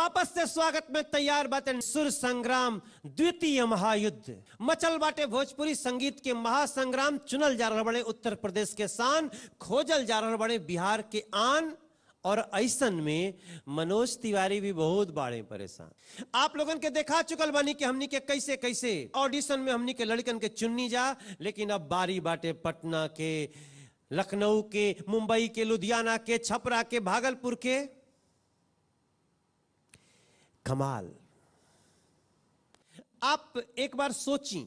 वापस से स्वागत में तैयार बाटे सुर संग्राम द्वितीय महायुद्ध। मचल बाटे भोजपुरी संगीत के महासंग्राम। चुनल जा रहा बड़े उत्तर प्रदेश के शान, खोजल जा रहा बड़े बिहार के आन। और ऐसन में मनोज तिवारी भी बहुत बड़े परेशान। आप लोगन के देखा चुकल बानी कि हमनी के कैसे कैसे ऑडिशन में हमनी के लड़कन के चुननी जा। लेकिन अब बारी बाटे पटना के, लखनऊ के, मुंबई के, लुधियाना के, छपरा के, भागलपुर के। कमाल। आप एक बार सोची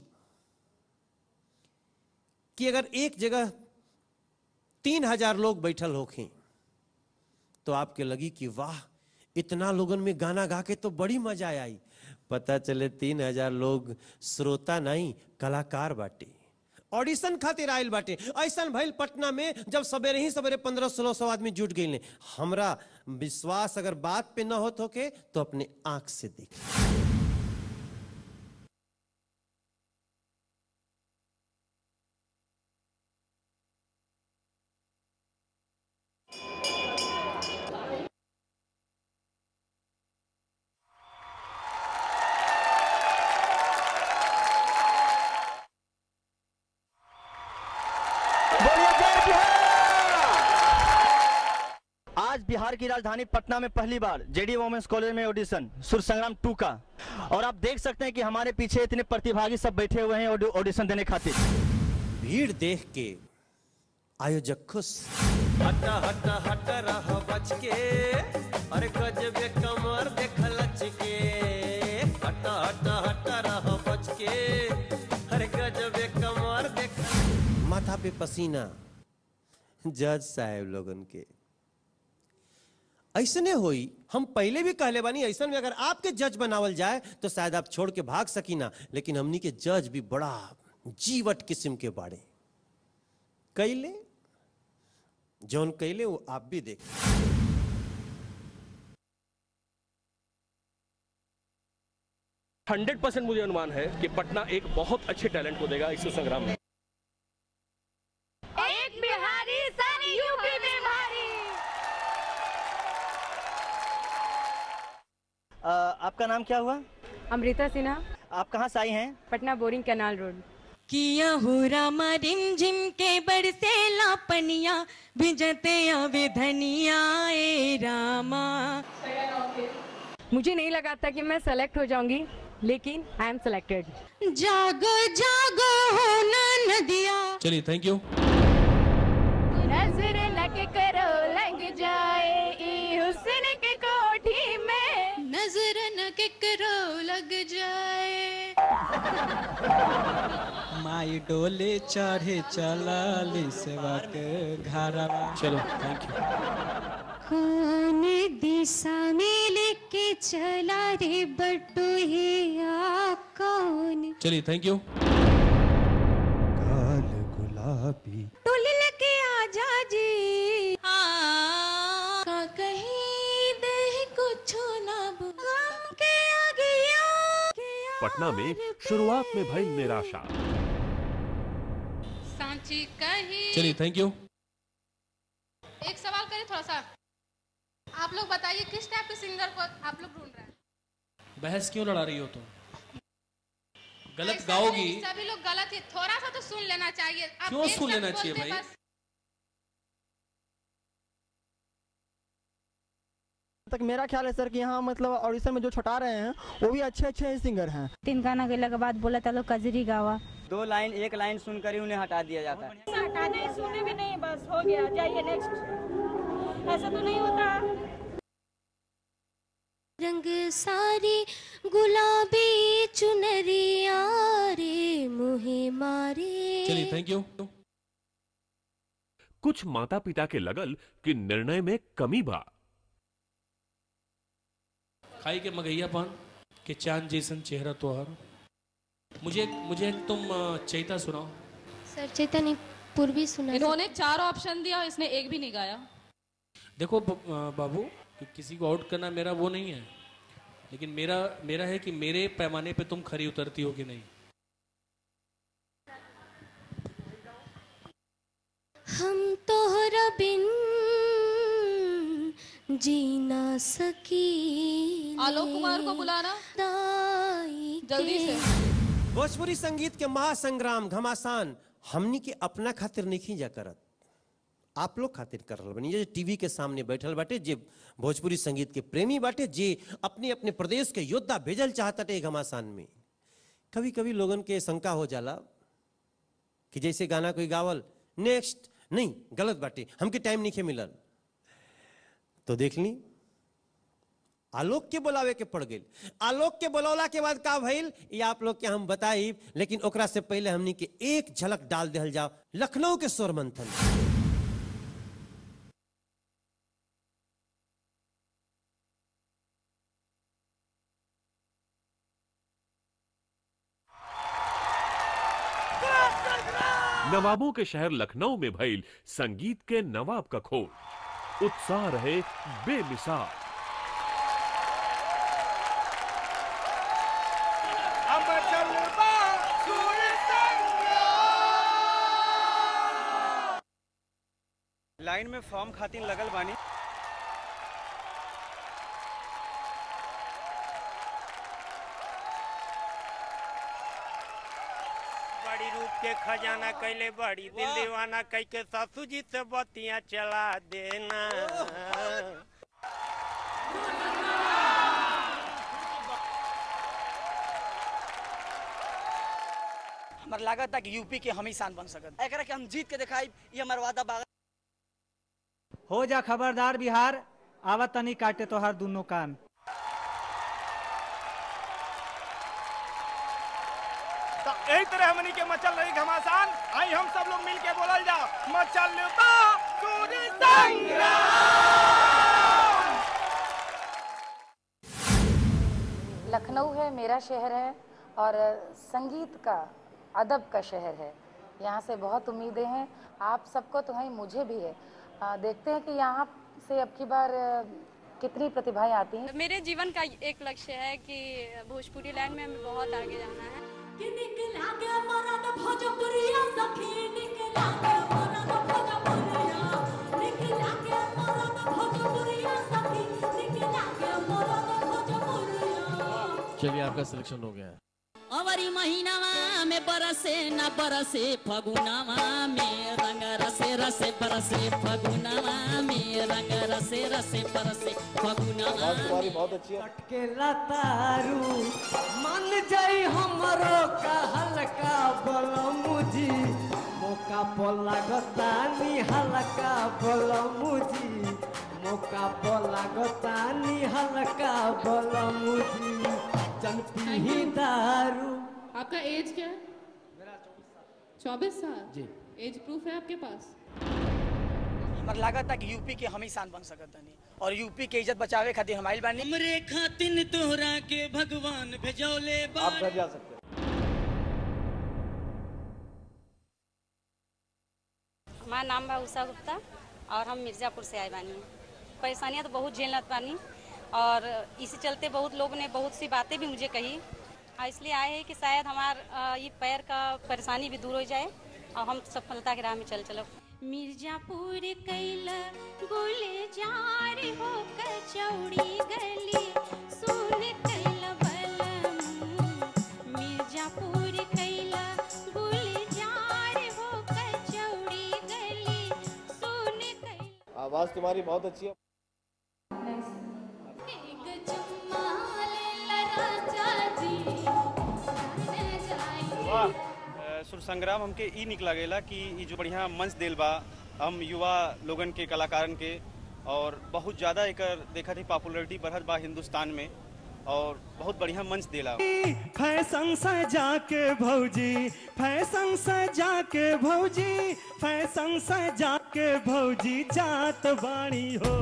कि अगर एक जगह 3000 लोग बैठल होखें तो आपके लगी कि वाह, इतना लोगन में गाना गा के तो बड़ी मजा आई। पता चले 3000 लोग श्रोता नहीं, कलाकार बाटे, ऑडिशन खातिर आयल बाटे। ऐसा भइल पटना में, जब सवेरे ही सवेरे 1500-1600 आदमी जुट गए। हमरा विश्वास अगर बात पे न होत होके तो अपने आंख से देख। आज बिहार की राजधानी पटना में पहली बार जेडी वुमेन्स कॉलेज में ऑडिशन सुर संग्राम 2 का। और आप देख सकते हैं कि हमारे पीछे इतने प्रतिभागी सब बैठे हुए हैं ऑडिशन देने खातिर। भीड़ देख के आयोजक खुश। हटा हटा हटा रहा बच के, अरे गजबे कमर देख लच के। हटा हटा हटा रहा बच के, अरे गजबे कमर देख। माथा पे पसीना जज साहब लोगन के। ऐसने होई, हम पहले भी कहले बानी, ऐसन में अगर आपके जज बनावल जाए तो शायद आप छोड़ के भाग सकी ना। लेकिन हमनी के जज भी बड़ा जीवट किस्म के बाड़े। कैले जौन कैले वो आप भी देख। 100% मुझे अनुमान है कि पटना एक बहुत अच्छे टैलेंट को देगा इस संग्राम में। एक बिहारी सर यूपी में भारी। आपका नाम क्या हुआ? अमृता सिन्हा। आप कहाँ से आई हैं? Patna boring canal road. किया हो रामा रिमझिम के बरसे लापनिया, भिजते आवे धनिया ए रामा। मुझे नहीं लगा था कि मैं सेलेक्ट हो जाऊंगी, लेकिन आई एम सेलेक्टेड। जागो जागो हो ना नदिया। चलिए, थैंक यू। नजर लग करो लग जाए ई हुस्न के कोठी में, नजर न के करो लग जाए। माई डोले चढ़े चलाली सेवा के घरवा। चलो, थैंक यू। कौन दिशा में लेके चला रे बट्टू हिया कौन। चलिए, थैंक यू। काल गुलाबी टोली लेके आजा जी। का कहीं दे कुछ ना गम के आगिया। पटना में शुरुआत में भई निराशा। सांची कहीं। चलिए, थैंक यू। एक सवाल करें थोड़ा सा, आप लोग बताइए किस टाइप के सिंगर को आप लोग ढूंढ रहे हैं? बहस क्यों लड़ा रही हो तुम? गलत गाओगी। सभी लोग गलत है, थोड़ा सा तो सुन लेना चाहिए। आप क्यों एक सुन शब्द लेना चाहिए बोलते भाई? बस। तक मेरा ख्याल है सर कि यहाँ मतलब ऑडिशन में जो छटा रहे हैं वो भी अच्छे अच्छे सिंगर हैं। 3 गाना गेला के बाद बोला चलो कजरी गावा। 2 लाइन 1 लाइन सुनकर ही उन्हें हटा दिया जाता है। हटा नहीं, सुने भी नहीं, बस हो गया, जाइए नेक्स्ट। ऐसा तो नहीं होता। रंग सारी गुलाबी चुनरिया रे मुहे मारे। चलिए, थैंक यू। कुछ माता पिता के लगल कि निर्णय में कमी बा। खाई के मगैयापन के चांद जैसन चेहरा तोहर। मुझे तुम चैता सुनाओ। सर चैतन्य पूर्वी सुना। इन्होंने 4 ऑप्शन दिया, इसने एक भी नहीं गाया। देखो बाबू, किसी को आउट करना मेरा वो नहीं है, लेकिन मेरा है कि मेरे पैमाने पे तुम खरी उतरती हो कि नहीं। हम तोहरा बिन जीना सकी आलोक कुमार को बुलाना जल्दी से। भोजपुरी संगीत के महासंग्राम घमासान हमनी के अपना खातिर नहीं जा करत, आप लोग खातिर कर रहा बनी। जे टीवी के सामने बैठल बाटे, जे भोजपुरी संगीत के प्रेमी बाटे, जे अपने अपने प्रदेश के योद्धा भेजल चाहता घमासान में। कभी कभी लोगन के शंका हो जाला कि जैसे गाना कोई गावल नेक्स्ट नहीं, गलत बाटे, हमके टाइम नहीं मिलल, तो देख ली आलोक के बुलावे के पड़ गई। आलोक के बुलौला के बाद का भइल ये आप लोग के हम बताई, लेकिन ओकरा से पहले हमनी के एक झलक डाल दिल जाओ लखनऊ के स्वर मंथन। नवाबों के शहर लखनऊ में भइल संगीत के नवाब का खोज, उत्साह रहे बेमिसाल। लाइन में फॉर्म खातिर लगल बानी। बड़ी रूप के खजाना कैले बड़ी दिल दीवाना कह के सासू जी से बतियां चला देना। हमार लागत कि यूपी के हम ही शान बन सकत, एकरा के हम जीत के दिखाई, ये हमार वादा बा। हो जा खबरदार बिहार, आवत तनी काटे तो हर दोनों कान। तो एक तरह हमनी के मचल रही घमासान, आई हम सब लोग मिल के बोलल जाओ मचल बा सूर्य संग्राम। लखनऊ है मेरा शहर है और संगीत का अदब का शहर है। यहाँ से बहुत उम्मीदें हैं आप सबको, तो वहीं मुझे भी है। देखते हैं कि यहाँ से अब की बार कितनी प्रतिभाएं आती हैं। मेरे जीवन का एक लक्ष्य है कि भोजपुरी लाइन में हमें बहुत आगे जाना है। चलिए आपका सिलेक्शन हो गया है। अवरी महीनावा में बरसे न बरसे फगुनावा में रंग रसे रसे बरसे फगुनावा में रंग रसे रसे बरसे फगुनावा। तुम्हारी बहुत अच्छी है। के लतारू मन जाई हमरो का हल्का बलमुजी, मौका पर लागतानी हल्का बलमुजी, मौका पर लागतानी हल्का बलमुजी, चल पी दारू। आपका एज क्या है? मेरा 24 साल जी। एज प्रूफ है आपके पास? हमार लागत कि यूपी के हम ही शान बन सकत नहीं, और यूपी के इज्जत बचावे खातिर हम आइल बानी। हमरे खातिन तोहरा के भगवान भेजौले बा। आप घर जा सकते हैं। हमारा नाम बा उषा गुप्ता और हम मिर्जापुर से आए बानी। परेशानियाँ तो बहुत झेलत बानी और इसी चलते बहुत लोग ने बहुत सी बातें भी मुझे कही, इसलिए आए हैं कि शायद हमारा ये पैर का परेशानी भी दूर हो जाए और हम सफलता के राह में चलो। मिर्जापुर कैला गुलजार हो कचौड़ी गली सुन कैला बलमू, मिर्जापुर कैला गुलजार हो कचौड़ी गली सुन कैला। आवाज तुम्हारी बहुत अच्छी है। सुर संग्राम हमके ई निकला गेला कि ई जो बढ़िया मंच देल बा हम युवा लोगन के कलाकारन के, और बहुत ज़्यादा एकर देखा थी पॉपुलरिटी बढ़त बा हिंदुस्तान में, और बहुत बढ़िया मंच देला। फैशन सजा के भौजी, फैशन सजा के भौजी, फैशन सजा के भौजी जात बाणी हो।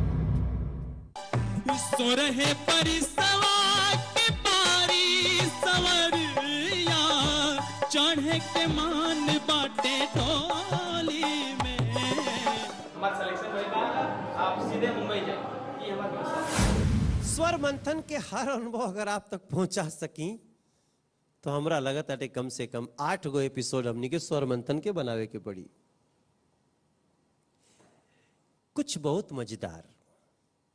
सोरहे परिसवा के पारी सवरिया, चढ़े के मान बाटे टोली में। हमारा सिलेक्शन भइल बा, आप सीधे मुंबई जाए, ये हमारा व्यवस्था। स्वर मंथन के हर अनुभव अगर आप तक पहुंचा सकी तो हमरा लगत है कम से कम 8 गो एपिसोड हमनी के स्वर मंथन के बनावे के पड़ी। कुछ बहुत मजेदार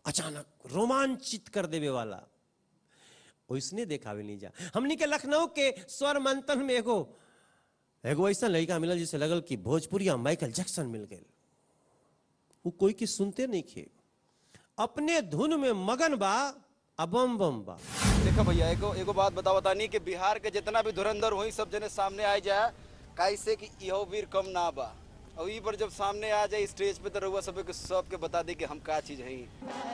अचानक रोमांचित कर देवे वाला ओइसने देखावे नहीं जा। हमनी के लखनऊ के स्वर मंथन में एगो ऐसा लड़का मिलल जिसे लगल कि भोजपुरिया माइकल जैक्सन मिल गए। वो कोई की सुनते नहीं खे, अपने धुन में मगन बा, अबम बम बा। देखो भैया एगो बात बताओ तानी कि बिहार के जितना भी धुरंधर वही सब जने सामने आ जाए कैसे कि इहो वीर कम ना बा, और ई पर जब सामने आ जाए स्टेज पे तो रहुआ सबके बता दे कि हम का चीज है।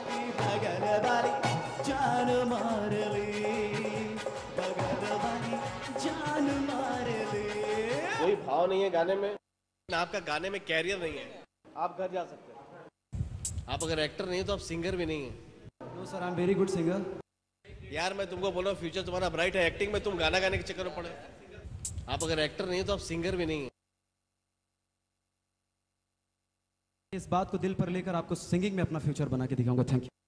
कोई भाव नहीं है गाने में, आपका गाने में कैरियर नहीं है, आप घर जा सकते हैं। आप अगर एक्टर नहीं है तो आप सिंगर भी नहीं है। No sir, I am very good singer. यार मैं तुमको बोल रहा हूँ फ्यूचर तुम्हारा ब्राइट है, एक्टिंग में तुम गाना गाने के चक्कर में पड़े। आप अगर एक्टर नहीं है तो आप सिंगर भी नहीं है। इस बात को दिल पर लेकर आपको सिंगिंग में अपना फ्यूचर बना के दिखाऊंगा। Thank you.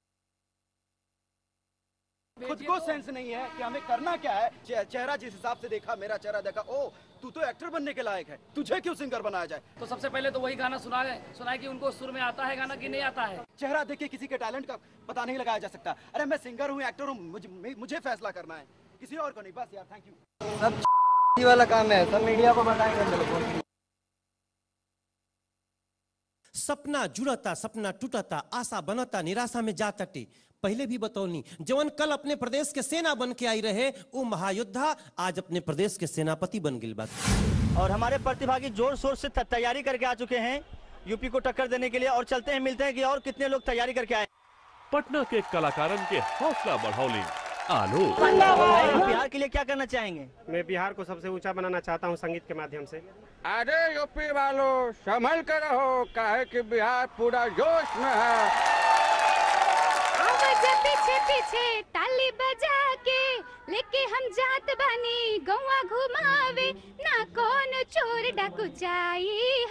खुद को सेंस नहीं है कि हमें करना क्या है। चेहरा जिस हिसाब से देखा, मेरा चेहरा देखा, ओ तू तो एक्टर बनने के लायक है, तुझे क्यों सिंगर बनाया जाए। तो सबसे पहले तो वही गाना सुनाए कि उनको सुर में आता है गाना कि नहीं आता है। चेहरा देख के किसी के टैलेंट का पता नहीं लगाया जा सकता। अरे मैं सिंगर हूँ, एक्टर हूँ, मुझे फैसला करना है, किसी और को नहीं। बस यार, थैंक यू। सब वाला काम है, सब मीडिया को बताएंगे। सपना जुड़ता, सपना टूटता, आशा बनता, निराशा में जा तटे। पहले भी बतौनी, जवन कल अपने प्रदेश के सेना बन के आई रहे वो महायोद्धा आज अपने प्रदेश के सेनापति बन गई बात। और हमारे प्रतिभागी जोर शोर से तैयारी करके आ चुके हैं यूपी को टक्कर देने के लिए। और चलते हैं, मिलते हैं कि और कितने लोग तैयारी करके आए। पटना के कलाकारन के हौसला बढ़ौली आलोक। बिहार के लिए क्या करना चाहेंगे? मैं बिहार को सबसे ऊंचा बनाना चाहता हूं संगीत के माध्यम से। अरे यूपी वालों संभल कर रहो, काहे कि बिहार पूरा जोश में है। पीछे पीछे ताली बजा के लेके हम जात बानी गौवा घुमावे, ना कौन चोर डाकू चाहिए।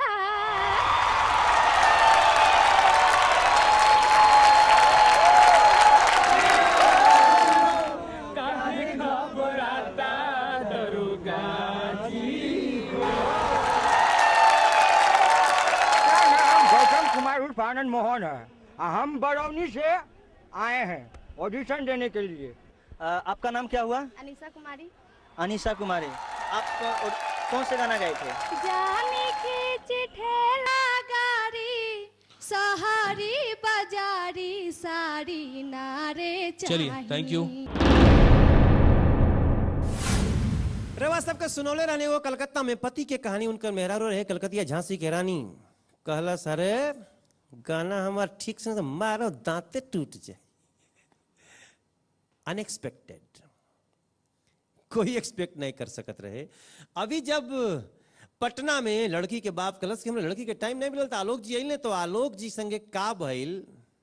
आनंद मोहन है, हम बरौनी से आए हैं ऑडिशन देने के लिए। आपका नाम क्या हुआ? अनीशा कुमारी। अनीशा कुमारी, आप कौन से गाना गाए थे? जाने के चिठेला गारी सहारी बाजारी साड़ी नारे चाहिए। चलिए, थैंक यू। रवा सबके सुनौले रहने वो कलकत्ता में पति के कहानी उनकर मेहरारू रहे कलकतिया झांसी के रानी। कहला सरे गाना हमार ठीक से मारो दांते टूट जाए। अनएक्सपेक्टेड, कोई एक्सपेक्ट नहीं कर सकत रहे। अभी जब पटना में लड़की के बाप कलस के हमने लड़की के टाइम नहीं मिलता, आलोक जी आई तो आलोक जी संगे का भइल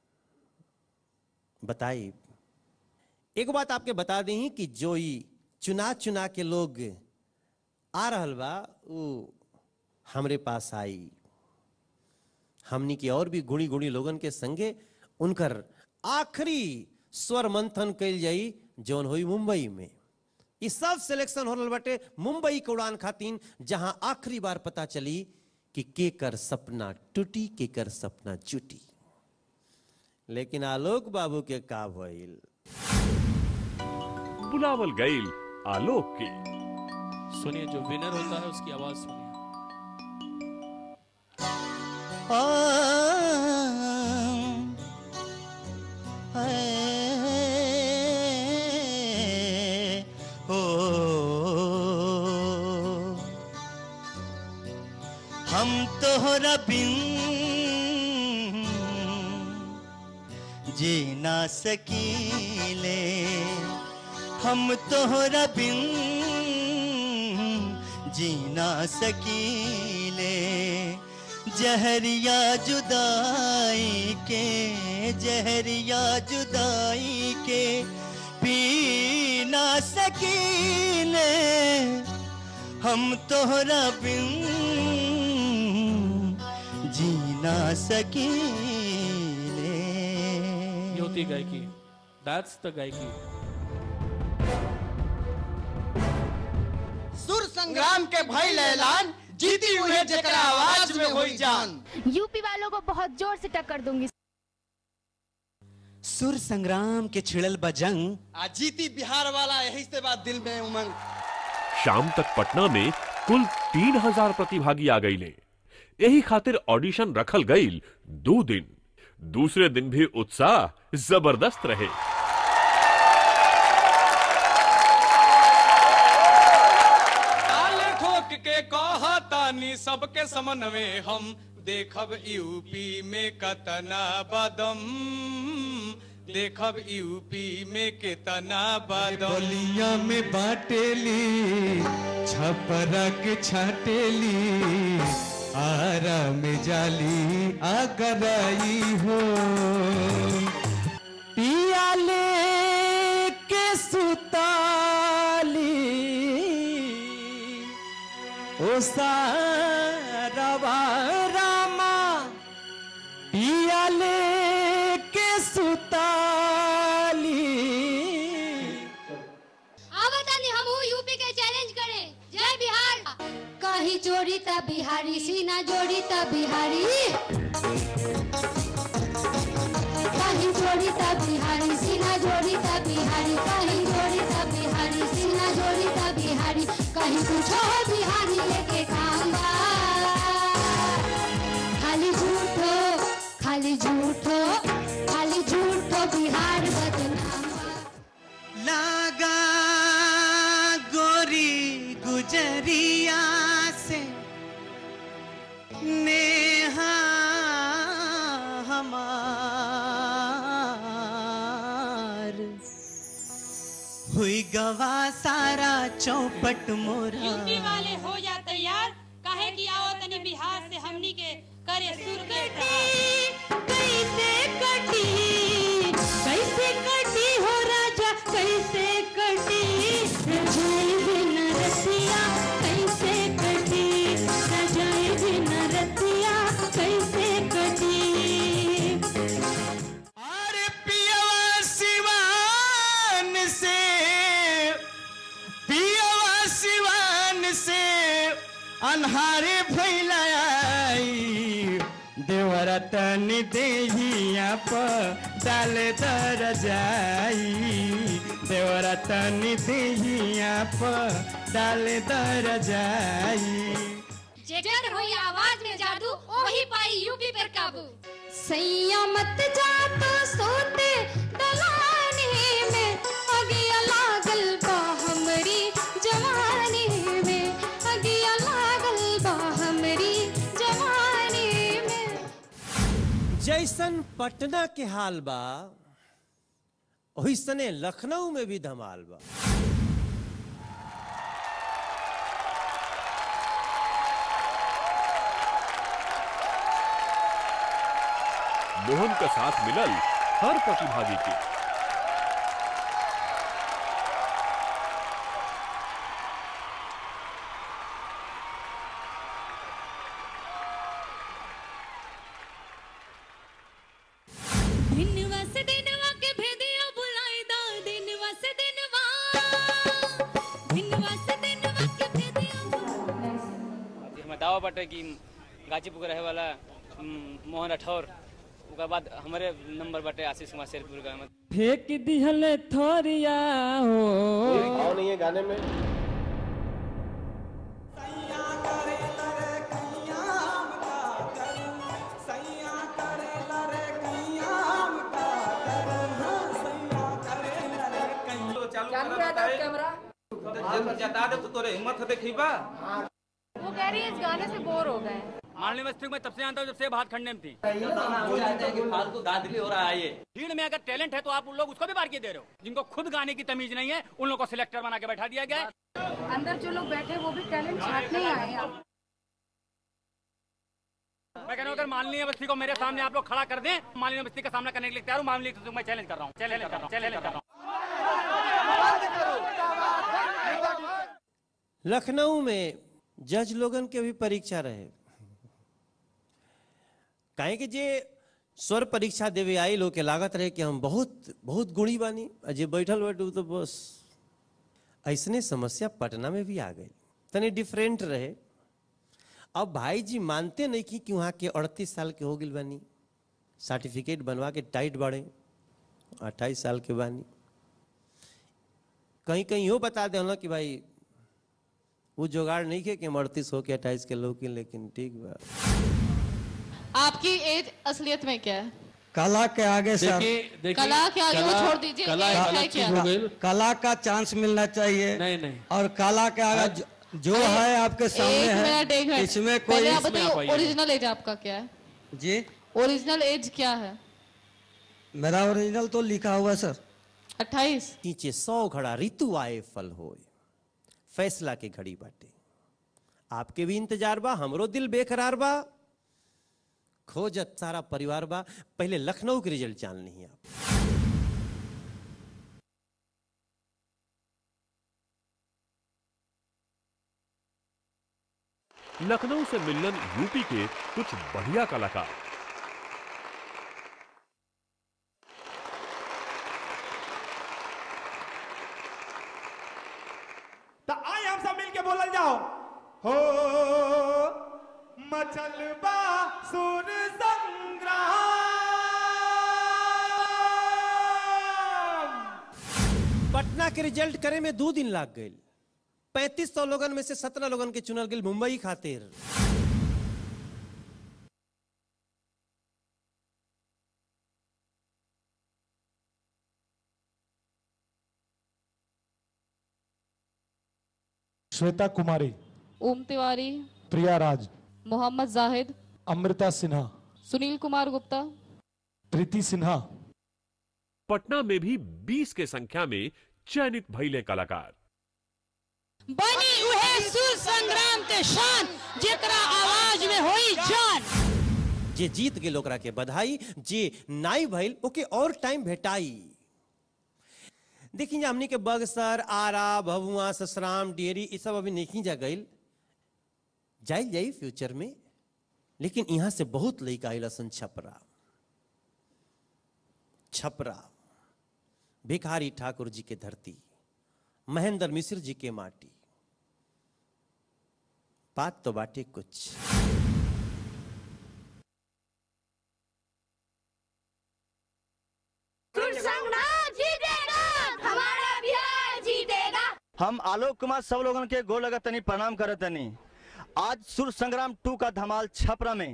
बताई। एक बात आपके बता दी कि जो चुना चुना के लोग आ रहल बा वो हमरे पास आई। हमनी की और भी गुणी गुणी लोगन के संगे उनकर आखिरी स्वर मंथन कैल जाई जौन हुई मुंबई में। इस सब सिलेक्शन हो रहा बाटे मुंबई के उड़ान खातिन, जहां आखिरी बार पता चली कि केकर सपना टूटी केकर सपना जुटी। लेकिन आलोक बाबू के का भइल? बुलावल गईल आलोक की। सुनिए, जो विनर होता है उसकी आवाज सुनिए। हम तोहरा बिन जी ना सकीले, हम तोहरा बिन जी ना सकीले। जहरिया जुदाई के, जहरिया जुदाई के पी ना सकीले। हम तोहरा बिन जी ना सकीले। ये होती गायकी, दैट्स द गायकी। सुर संग्राम के भइल ऐलान, जीती हुई जेकरा आवाज में होई जान। यूपी वालों को बहुत जोर से टक्कर दूंगी। सुर संग्राम के छिड़ल बजंग आ जीती बिहार वाला, यही से बात दिल में उमंग। शाम तक पटना में कुल 3000 प्रतिभागी आ गईले। यही खातिर ऑडिशन रखल गईल 2 दिन। दूसरे दिन भी उत्साह जबरदस्त रहे। ताल ठोक के कहतानी सबके समन्वय हम, देखब यूपी में कतना बदम, देखब यूपी में कितना बदम। बलिया में बाटेली छपरा के छाटेली, आरा में जाली आगराई हो। पियाले के सुताली ओ सारवा रामा, पियाले के सुताली। आवतानी हमहू यूपी के चैलेंज करें। जय बिहार। कहीं जोड़ी ता बिहारी, सीना जोड़ी ता बिहारी, कहीं जोड़ी ता बिहारी, सीना जोड़ी ता बिहारी, कहीं जोड़ी ता बिहारी, सीना जोड़ी ता बिहारी, कहीं कुछ हो बिहारी लेके काम बा। खाली झूठो, खाली झूठो, खाली झूठो बिहार बदनाम बा। लागा गोरी गुजरिया से नेहा हमार, हुई गवा सारा चौपट मोरा। यूपी वाले हो जा तैयार, काहे की आओ तनी बिहार से हमनी के करे सुर के प्रहार। कैसे कटी, कैसे कटी हो राजा, कैसे कटी रजाई बिन रतिया, कैसे कटी रजाई बिन रतिया, कैसे कटी। अरे पियवा सिवान से, पियवा सिवान से अन्हारे फैलाई, देवरा तन देहिया पर डाल दर जाई, देवरा तन देहिया पर डाल दर जाई। जेकर होई आवाज में जादू, वही पाई यूपी पर काबू। सैया मत जा तो सोते दलानी में, अगिया लागल बा हमरी जवानी में, अगिया लागल बा हमरी जवानी में। जैसन पटना के हाल बा, ओइसने लखनऊ में भी धमाल बा। मोहन का साथ मिलल हर प्रतिभागी के। दिनवा से दिनवा के भेदिया बुलाई दा, दिनवा से दिनवा, दिनवा से दिनवा के भेदिया बुलाई। हमें दावा बाटे कि गाजीपुर रहे वाला मोहन राठौर, उसके बाद हमारे नंबर बाटे आशीष कुमार शेरपुर का। फेंक दिहल थोरिया हो। भाव नहीं है गाने में। जता दे तो तोरे हिम्मत देखी बा। वो कह रही है इस गाने से बोर हो गए। माननीय मिस्त्री मैं तब से जानता हूँ जब से बात खंडे में थी। फालतू दादली हो रहा है ये। भीड़ में अगर टैलेंट है तो आप उन लोग उसको भी बार के दे रहे हो। जिनको खुद गाने की तमीज नहीं है उन लोगों को सिलेक्टर बना के बैठा दिया गया है। अंदर जो लोग बैठे वो भी टैलेंट छाटने ही आए हैं। मैं कह रहा हूँ अगर माननीय मिस्त्री को मेरे सामने आप लोग खड़ा कर दें, माननीय मिस्त्री का सामना करने के लिए तैयार हूँ। माननीय मिस्त्री को मैं चैलेंज कर रहा हूँ, चैलेंज कर रहा हूँ, चैलेंज कर रहा हूँ। लखनऊ में जज लोगन के भी परीक्षा रहे। काहे कि जे स्वर परीक्षा देवे आई लोग के लागत रहे कि हम बहुत बहुत गुणी बानी, अजय बैठल बैठू तो बस। ऐसने समस्या पटना में भी आ गई, तने डिफरेंट रहे। अब भाई जी मानते नहीं कि वहाँ के 38 साल के हो गई बानी, सर्टिफिकेट बनवा के टाइट बाड़े, 28 साल के बानी। कहीं कहीं यो बता दे ना कि भाई वो जुगाड़ नहीं के कि 38 हो के 28 के लोग की, लेकिन ठीक बा। आपकी एज असलियत में क्या है? कला के आगे सर, कला के आगे वो छोड़ दीजिए, कला का चांस मिलना चाहिए। नहीं और कला के आगे जो है आपके सामने है, इसमें कोई ओरिजिनल एज आपका क्या है जी? ओरिजिनल एज क्या है? मेरा ओरिजिनल तो लिखा हुआ सर 28। नीचे 100 घड़ा ऋतु आए फल होए, फैसला के घड़ी बाटे। आपके भी इंतजार बा, हमरो दिल बेकरार बा, खोजत सारा परिवार बा। पहले लखनऊ के रिजल्ट जान ली आप। लखनऊ से मिलन यूपी के कुछ बढ़िया कलाकार। तो आए हम सब मिलके बोलल जाओ, हो मचलबा सुर संग्राम। पटना के रिजल्ट करे में 2 दिन लाग गए। 3500 लोगन में से 17 लोगन के चुनल गए मुंबई खातिर। श्वेता कुमारी, ओम तिवारी, प्रिया राज, मोहम्मद जाहिद, अमृता सिन्हा, सुनील कुमार गुप्ता, प्रीति सिन्हा। पटना में भी 20 के संख्या में चयनित भइले कलाकार। बनी उहे सुर संग्राम के शान, जेकरा आवाज में होई जान। जे जीत गेल ओकरा के बधाई, जे नाई भइल ओके और टाइम भेटाई। देखिए हमनी के बगसर, आरा, भभुआ, ससराम, डेरी ये सब अभी नहीं जा गई, जाई फ्यूचर में। लेकिन यहां से बहुत लड़का आइल सन छपरा, भिखारी ठाकुर जी के धरती, महेंद्र मिश्र जी के माटी। बात तो बाटे कुछ। हम आलोक कुमार सब लोगों के गोल लगा तनी प्रणाम करत तनी। आज सुर संग्राम 2 का धमाल छपरा में।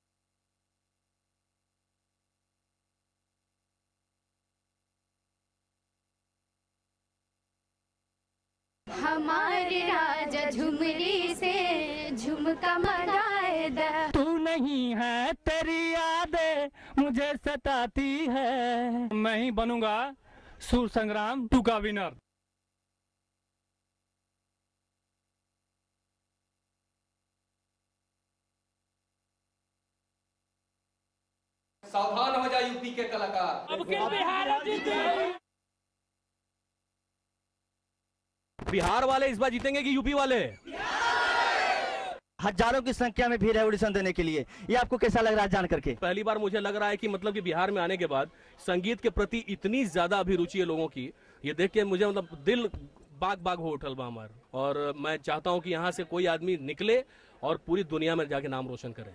हमारे राजा झुमरी से झुमका मंगाए दा। तू नहीं है तेरी यादें मुझे सताती है। मैं ही बनूंगा सुर संग्राम 2 का विनर। सावधान हो जाए यूपी के कलाकार। अब के बिहार जीतेंगे। बिहार वाले इस बार जीतेंगे कि यूपी वाले? हजारों की संख्या में भीड़ है ऑडिशन देने के लिए। ये आपको कैसा लग रहा है जान करके? पहली बार मुझे लग रहा है कि मतलब कि बिहार में आने के बाद संगीत के प्रति इतनी ज्यादा अभिरुचि है लोगों की, ये देख के मुझे मतलब दिल बाग बाग हो उठल बा हमार। और मैं चाहता हूं कि यहाँ से कोई आदमी निकले और पूरी दुनिया में जाके नाम रोशन करे।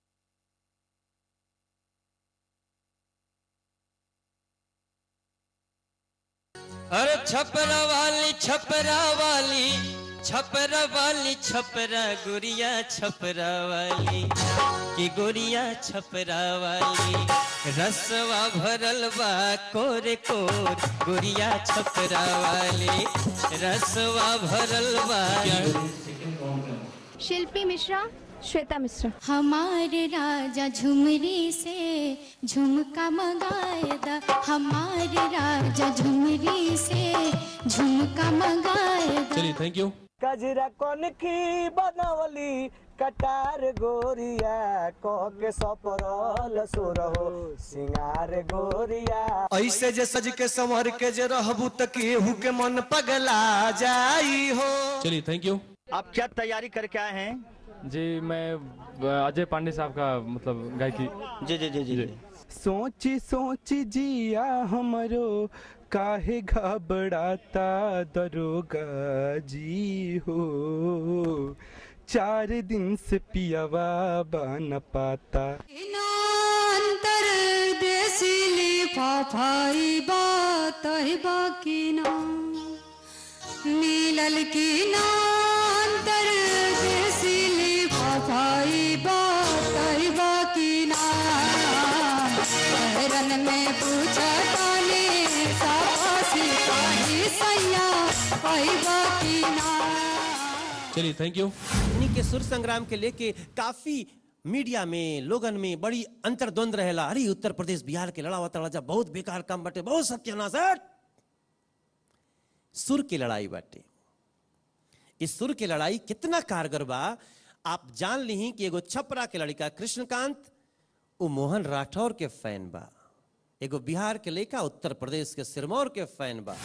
अरे छपरा वाली छपरा वाली छपरा वाली छपरा गुड़िया छपरा वाली की गुड़िया छपरा वाली रसवा भरल बा कोरे कोर गुड़िया छपरा वाली रसवा भरल बा। शिल्पी मिश्रा, श्वेता मिश्रा। हमारे राजा झुमरी से झुमका मंगाए दा। हमारे राजा झुमरी से झुमका मंगाए दा। चलिए थैंक यू। कजरा कौन की बनवली कटार गोरिया कह के सपरल सुरहो सिंगार गोरिया। ऐसे जे सज के संवर के जे रहबू त केहू के मन पगला जाई हो। चलिए थैंक यू। आप क्या तैयारी करके आए हैं? जी मैं अजय पांडे साहब का मतलब गायकी। जी जी जी जी, जी। सोची सोची जिया हमरो काहे घबराता दरोगा जी हो। 4 दिन से पियावा बन पाता। अंतर देसी फाफाई बात है बाकी ना मिलल की नांतर देसिली फाफाई बात है बाकी ना रन में पूछा ताने साफासी पाही सैया आई बाकी ना। चलिए थैंक यू। इन्हीं के सुर संग्राम के लेके काफी मीडिया में लोगन में बड़ी अंतर्द्वंद रहेला। अरे उत्तर प्रदेश बिहार के लड़ावा तड़ाजा बहुत बेकार काम बाटे, बहुत सत्यानाश है। सुर की लड़ाई बाटे। इस सुर की लड़ाई कितना कारगर बा आप जान ली कि एगो छपरा के लड़का कृष्णकांत वो मोहन राठौर के फैन बा, एगो बिहार के लड़का उत्तर प्रदेश के सिरमौर के फैन बा।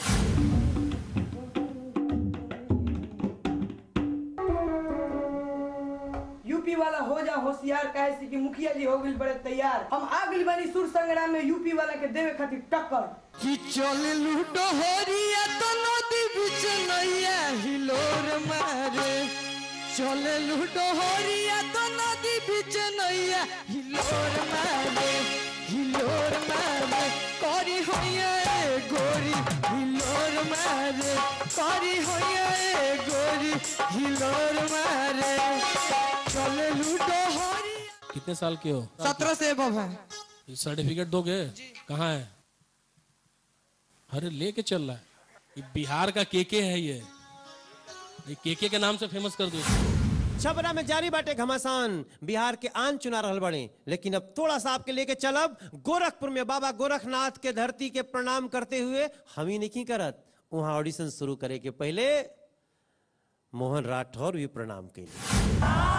यूपी वाला हो जा होशियार कहे से कि मुखिया जी हो गइल बड़े तैयार। हम आ गइल बानी सुर संग्राम में यूपी वाला के देवे खातिर टक्कर। कि चल लूटो होरिया तो नदी बीच नैया हिलोर मारे, चल लूटो होरिया तो नदी बीच नैया हिलोर मारे, हिलोर मारे करी होया गोरी हिलोर मारे, करी होया गोरी हिलोर मारे, चल लूटो होरिया। कितने साल के हो? 17 से एबव है। सर्टिफिकेट दोगे? कहाँ है? अरे लेके चल रहा है। ये बिहार का केके है, ये केके के नाम से फेमस कर दो। छपरा में जारी बाटे घमासान, बिहार के आन चुना रहल बड़े। लेकिन अब थोड़ा सा आपके लेके चलब गोरखपुर में बाबा गोरखनाथ के धरती के प्रणाम करते हुए। हम ही नहीं करत, वहां ऑडिशन शुरू करे के पहले मोहन राठौर भी प्रणाम कैले।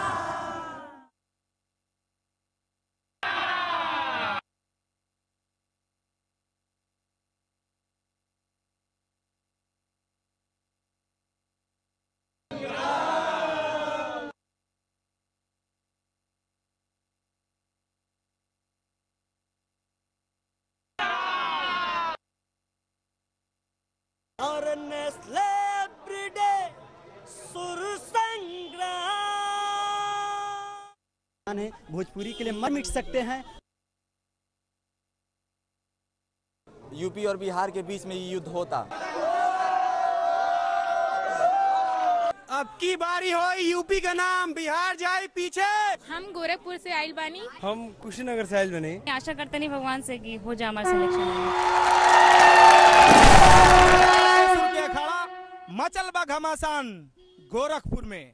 और नेस्ले एवरीडे सुर संग्राम है भोजपुरी के लिए मर मिट सकते हैं। यूपी और बिहार के बीच में ये युद्ध होता। अब की बारी हो यूपी का नाम, बिहार जाए पीछे। हम गोरखपुर से आइल बानी। हम कुशीनगर से आइल बने। आशा करते नहीं भगवान से कि हो जाए हमारा सिलेक्शन। अखाड़ा मचल बा घमासान गोरखपुर में।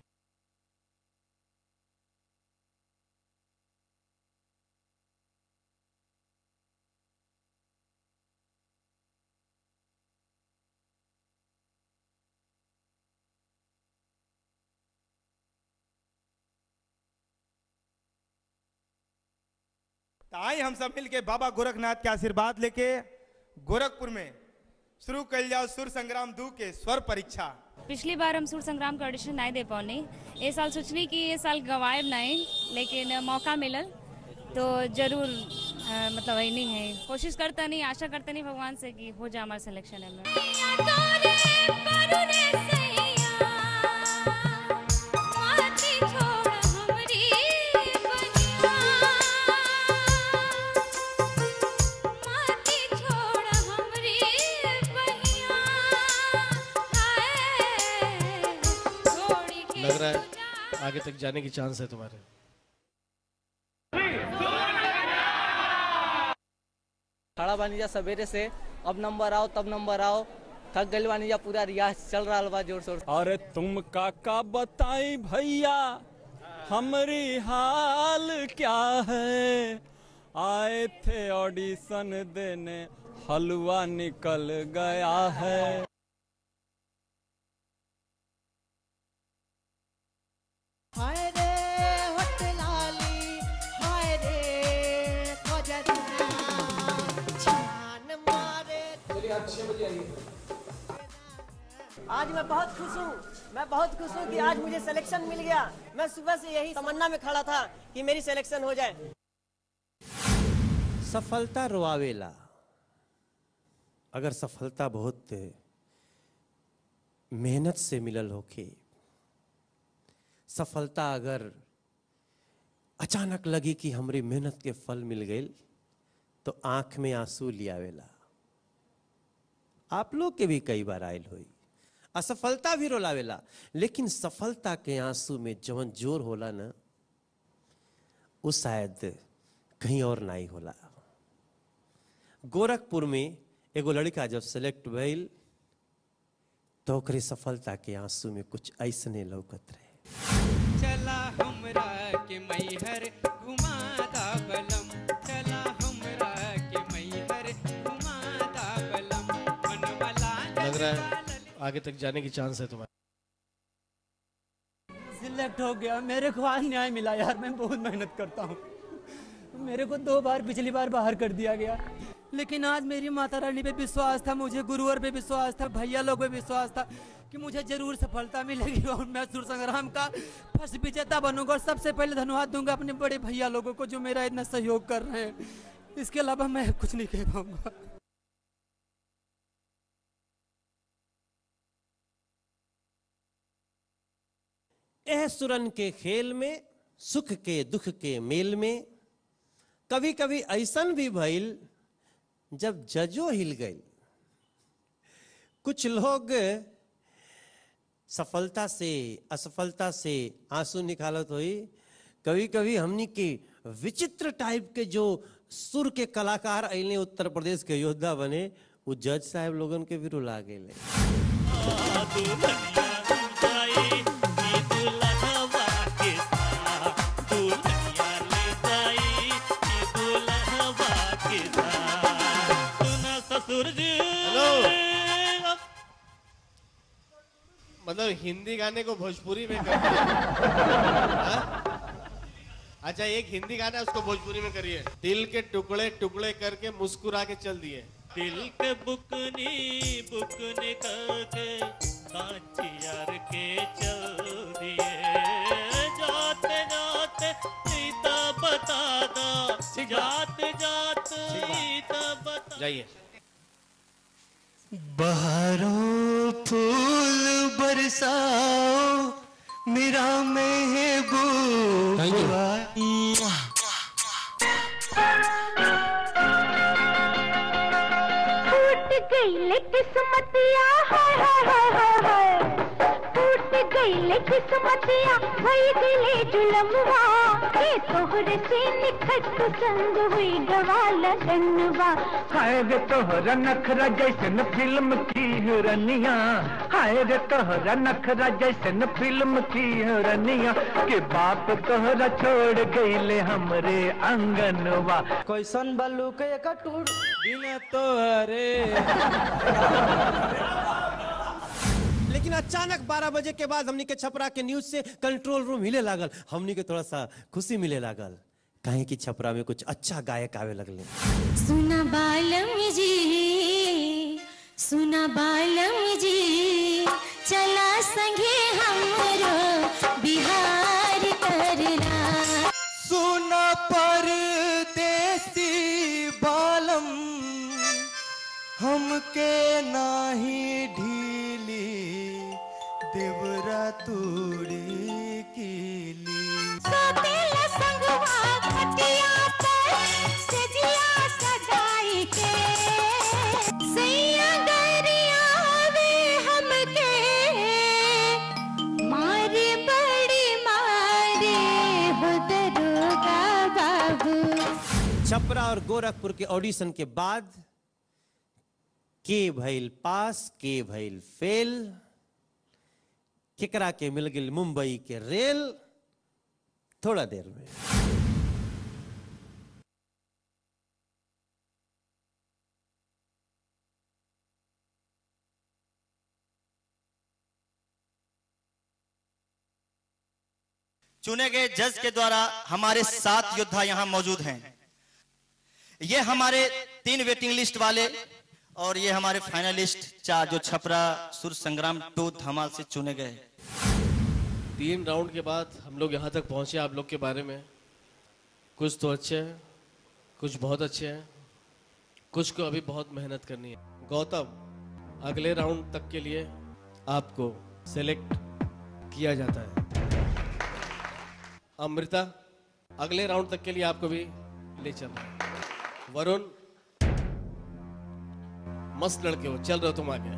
आइए हम सब मिलके बाबा गोरखनाथ के आशीर्वाद लेके गोरखपुर में शुरू कर जाओ सुर संग्राम 2 के स्वर परीक्षा। पिछली बार हम सुर संग्राम का ऑडिशन नहीं दे पाने, ये साल सोचनी कि ये साल गवायब नहीं, लेकिन मौका मिलल तो जरूर मतलब वही नहीं है, कोशिश करता नहीं, आशा करते नहीं भगवान से कि हो जाए हमारा सिलेक्शन है। लग रहा है आगे तक जाने की चांस है तुम्हारे। खड़ा बानी जा सवेरे से, अब नंबर आओ तब नंबर आओ, थक गइल बानी जा, पूरा रियाज चल रहा बा जोर शोर। अरे तुम काका बताई भैया हमारी हाल क्या है, आए थे ऑडिशन देने हलवा निकल गया है। हाय रे होटलाली, हाय रे छान मारे। चलिए आप 6 बजे आइए। आज मैं बहुत खुश हूँ, मैं बहुत खुश हूँ कि आज मुझे सिलेक्शन मिल गया। मैं सुबह से यही तमन्ना में खड़ा था कि मेरी सिलेक्शन हो जाए। सफलता रोआवेला, अगर सफलता बहुत मेहनत से मिलल होके, सफलता अगर अचानक लगी कि हमरी मेहनत के फल मिल गए तो आंख में आंसू लियावेला। आप लोग के भी कई बार आयल हुई, असफलता भी रोलावेला, लेकिन सफलता के आंसू में जवन जोर होला ना, वो शायद कहीं और नहीं होला। गोरखपुर में एगो लड़का जब सेलेक्ट भइल तो ओकरे सफलता के आंसू में कुछ ऐसने लौकत रहे। चला हमरा के मैहर घुमादा बलम, चला हमरा के मैहर घुमादा बलम, मनवाला लग रहा है आगे तक जाने की चांस है तुम्हारे। सिलेक्ट हो गया, मेरे को आज न्याय मिला यार। मैं बहुत मेहनत करता हूँ, मेरे को 2 बार पिछली बार बाहर कर दिया गया, लेकिन आज मेरी माता रानी पे विश्वास था, मुझे गुरुवर पे विश्वास था, भैया लोग पे विश्वास था कि मुझे जरूर सफलता मिलेगी और मैं सुर संग्राम का फर्स्ट विजेता बनूंगा। और सबसे पहले धन्यवाद दूंगा अपने बड़े भैया लोगों को जो मेरा इतना सहयोग कर रहे हैं। इसके अलावा मैं कुछ नहीं कह पाऊंगा। यह सुरन के खेल में, सुख के दुख के मेल में, कभी कभी ऐसन भी भइल जब जजो हिल गई। कुछ लोग सफलता से असफलता से आंसू निकालत हुई। कभी कभी हमनी के विचित्र टाइप के जो सुर के कलाकार अइले उत्तर प्रदेश के योद्धा बने, वो जज साहब लोगन के भी रुला गए। मतलब हिंदी गाने को भोजपुरी में कर दिया। अच्छा, एक हिंदी गाना है उसको भोजपुरी में करिए। दिल के टुकड़े टुकड़े करके मुस्कुरा के चल दिए। दिल के बुकनी बुकनी करके कांच यार के चल दिए, जाते जाते सीता बता दो, जाते जाते सीता बता। जाइए। बहारों फूल बरसाओ मेरा महबूब। टूट गई किस्मतिया, हाय हाय हाय हाय हाय, टूट गई किस्मतिया, भई दिले जुलमवा, के तोहरे से निखट संग हुई गवाला जनवा। हाय रे तोहरा नखरा जैसन फिल्म की हिरनिया, हाय रे तोहरा नखरा जैसन फिल्म की हिरनिया, के बाप तोहरा छोड़ गईले हमरे अंगनवा। कैसन बल्लू के कटूर बिना तोहरे। लेकिन अचानक 12 बजे के बाद हमनी के छपरा के न्यूज से कंट्रोल रूम हिले लागल। हमनी के थोड़ा सा खुशी मिले लागल, कहीं कि छपरा में कुछ अच्छा गायक आवे लगले। सुना बालम जी, सुना बालम जी, चला संगे हमरो बिहार करला। सुना परदेसी बालम, हमके नाही ढीली, देवरा तूड़ी कीली। सोतेला संगवा खटिया पर सजिया सजाई के, सैया गरिया वे हमके, मारे बड़ी मारे हो दरोगा बाबू। छपरा और गोरखपुर के ऑडिशन के बाद के भइल पास, के भइल फेल, केकरा के मिल गई मुंबई के रेल। थोड़ा देर में चुने गए जज के द्वारा हमारे 7 योद्धा यहाँ मौजूद हैं। ये हमारे 3 वेटिंग लिस्ट वाले और ये हमारे फाइनलिस्ट 4 जो छपरा सुर संग्राम 2 धमाल से चुने गए। 3 राउंड के बाद हम लोग यहाँ तक पहुँचे। आप लोग के बारे में कुछ तो अच्छे हैं, कुछ बहुत अच्छे हैं, कुछ को अभी बहुत मेहनत करनी है। गौतम, अगले राउंड तक के लिए आपको सेलेक्ट किया जाता है। अमृता, अगले राउंड तक के लिए आपको भी ले चलना है। वरुण, मस्त लड़के हो, चल रहे हो तुम आगे।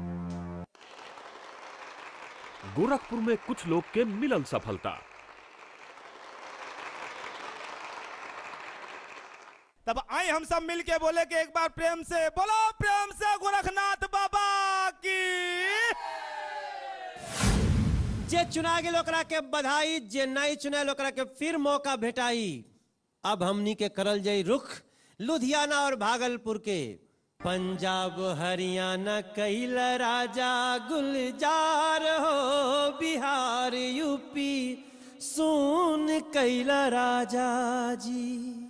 गोरखपुर में कुछ लोग के मिलन सफलता। तब आए हम सब मिलके बोले कि एक बार प्रेम से बोलो, प्रेम से गोरखनाथ बाबा की। जे चुना गेल ओकरा के बधाई, जे नहीं चुना ओकरा के फिर मौका भेटाई। अब हमनी के करल जाई रुख लुधियाना और भागलपुर के। पंजाब हरियाणा कैल राजा गुलजार हो, बिहार यूपी सुन कैल राजा जी।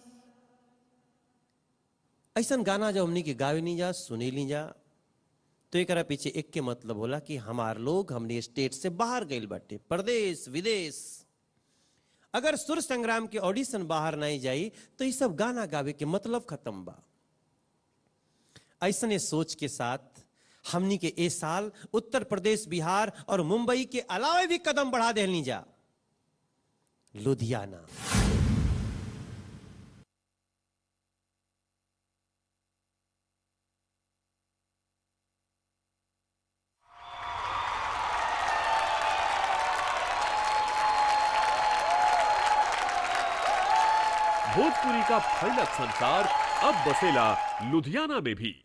ऐसन गाना जब हमनी के गावे नहीं जा, सुनी नहीं जा, तो एक पीछे एक के मतलब होला कि हमार लोग हमने स्टेट से बाहर गए बाटे, प्रदेश विदेश। अगर सुर संग्राम के ऑडिशन बाहर नहीं जाई तो ये सब गाना गावे के मतलब खत्म बा। ऐसने सोच के साथ हमनी के ए साल उत्तर प्रदेश, बिहार और मुंबई के अलावा भी कदम बढ़ा देनी जा लुधियाना। भोजपुरी का फैलत संसार अब बसेला लुधियाना में भी।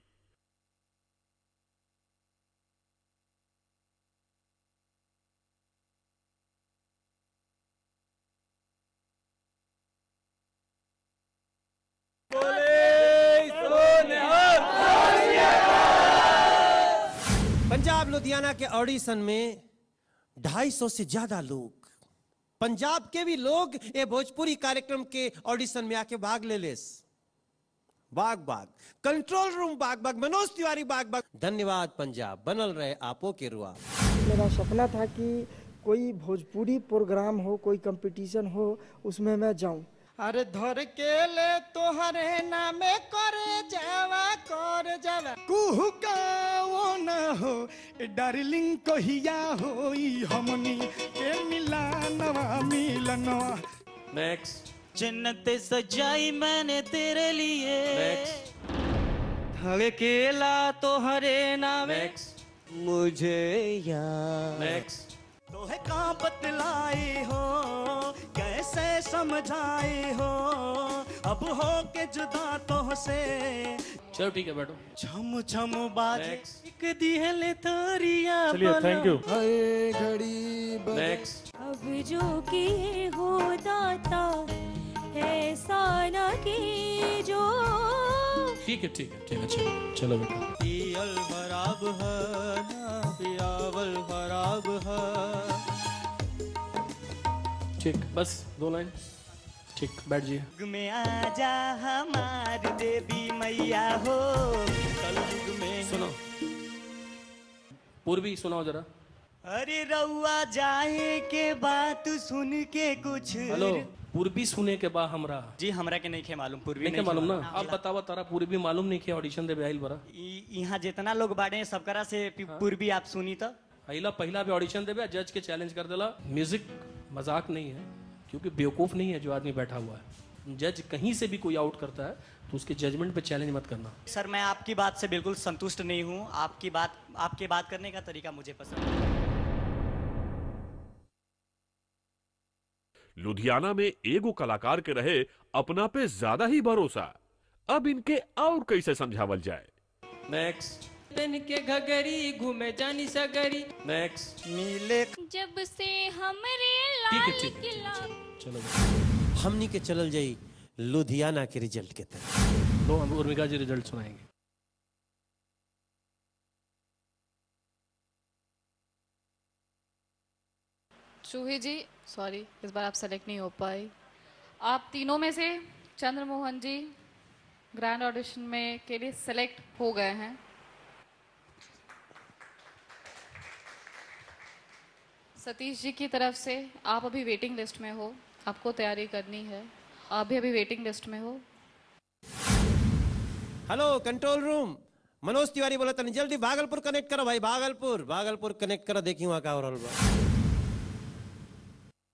पंजाब लुधियाना के ऑडिशन में 250 से ज्यादा लोग, पंजाब के भी लोग ये भोजपुरी कार्यक्रम के ऑडिशन में आके भाग ले लेस। बाग बाग, कंट्रोल रूम बाग बाग, मनोज तिवारी बाग बाग। धन्यवाद पंजाब, बनल रहे आपो के रुआ। मेरा सपना था कि कोई भोजपुरी प्रोग्राम हो, कोई कंपटीशन हो, उसमें मैं जाऊं। अरे धर के ले तोहरे नामे करे जावा कुहू का वो ना हो डार्लिंग कहिया होई हमनी के मिलानवा मिलनवा। नेक्स्ट। जन्नत सजाई मैंने तेरे लिए। नेक्स्ट। धड़केला तोहरे नामे मुझे याद। नेक्स्ट। तोहे का बतलाई हो, कैसे समझाई हो, अब हो के जुदा तो से। चलो ठीक है बैठो। छम छम बात एक दिहले तोरिया। चलिए थैंक यू। हाय घड़ी नेक्स्ट। अब जो किए हो दाता ऐसा न कीजो। ठीक है चलो बेटा। पियल खराब है ना पियावल खराब है। ठीक, बस 2 लाइन। ठीक, बैठ जाइए। युग में आजा हमार देवी मैया हो, कल युग में। सुनो, पूर्वी सुनाओ जरा। अरे रउआ जाए के बात सुन के कुछ। हेलो, पूर्वी सुने के बाद हमरा जी हमरा के नहीं खे मालूम। पूर्वी नहीं मालूम ना। आप बतावा तारा पूर्वी मालूम नहीं खे ऑडिशन दे आइल बरा। यहाँ जितना लोग बाटे सबकरा से पूर्वी आप सुनी तो आइला पहला भी ऑडिशन देबे, जज के चैलेंज कर देला। म्यूजिक मजाक नहीं है, क्योंकि बेवकूफ नहीं है जो आदमी बैठा हुआ है। जज कहीं से भी कोई आउट करता है तो उसके जजमेंट पे चैलेंज मत करना। सर मैं आपकी बात से बिल्कुल संतुष्ट नहीं हूँ। आपकी बात करने का तरीका मुझे पसंद है। लुधियाना में एगो कलाकार के रहे अपना पे ज्यादा ही भरोसा। अब इनके और कैसे समझावल जाए। नेक्स्ट। पेन के घगरी घूमे जानी सगरी। नेक्स्ट। मिले जब से हमरे लाल किला। चलो हमनी के चलल जाई लुधियाना के रिजल्ट के तरफ। लो हम उर्मिका जी रिजल्ट सुनाएंगे। चूही जी सॉरी, इस बार आप सेलेक्ट नहीं हो पाई। आप तीनों में से चंद्रमोहन जी ग्रैंड ऑडिशन में के लिए सेलेक्ट हो गए हैं। सतीश जी की तरफ से आप अभी वेटिंग लिस्ट में हो, आपको तैयारी करनी है। आप भी अभी वेटिंग लिस्ट में हो। Hello control room, Manoj Tiwari बोला तनी जल्दी भागलपुर कनेक्ट करो भाई। भागलपुर कनेक्ट करो, देखी वहां का हो रहल बा।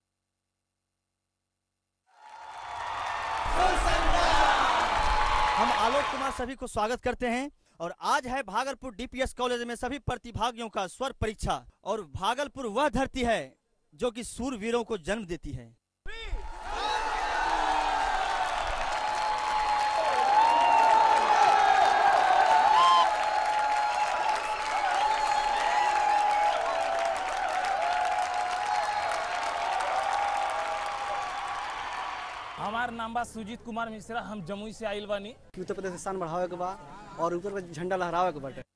हम कुमार सभी को स्वागत करते हैं। और आज है भागलपुर डीपीएस कॉलेज में सभी प्रतिभागियों का स्वर परीक्षा। और भागलपुर वह धरती है जो कि सूरवीरों को जन्म देती है। हमार नाम बा सुजीत कुमार मिश्रा, हम जमुई से आइल बानी। उत्तर प्रदेश के शान बढ़ावे के बा और ऊपर का झंडा लहरावे के बाटे।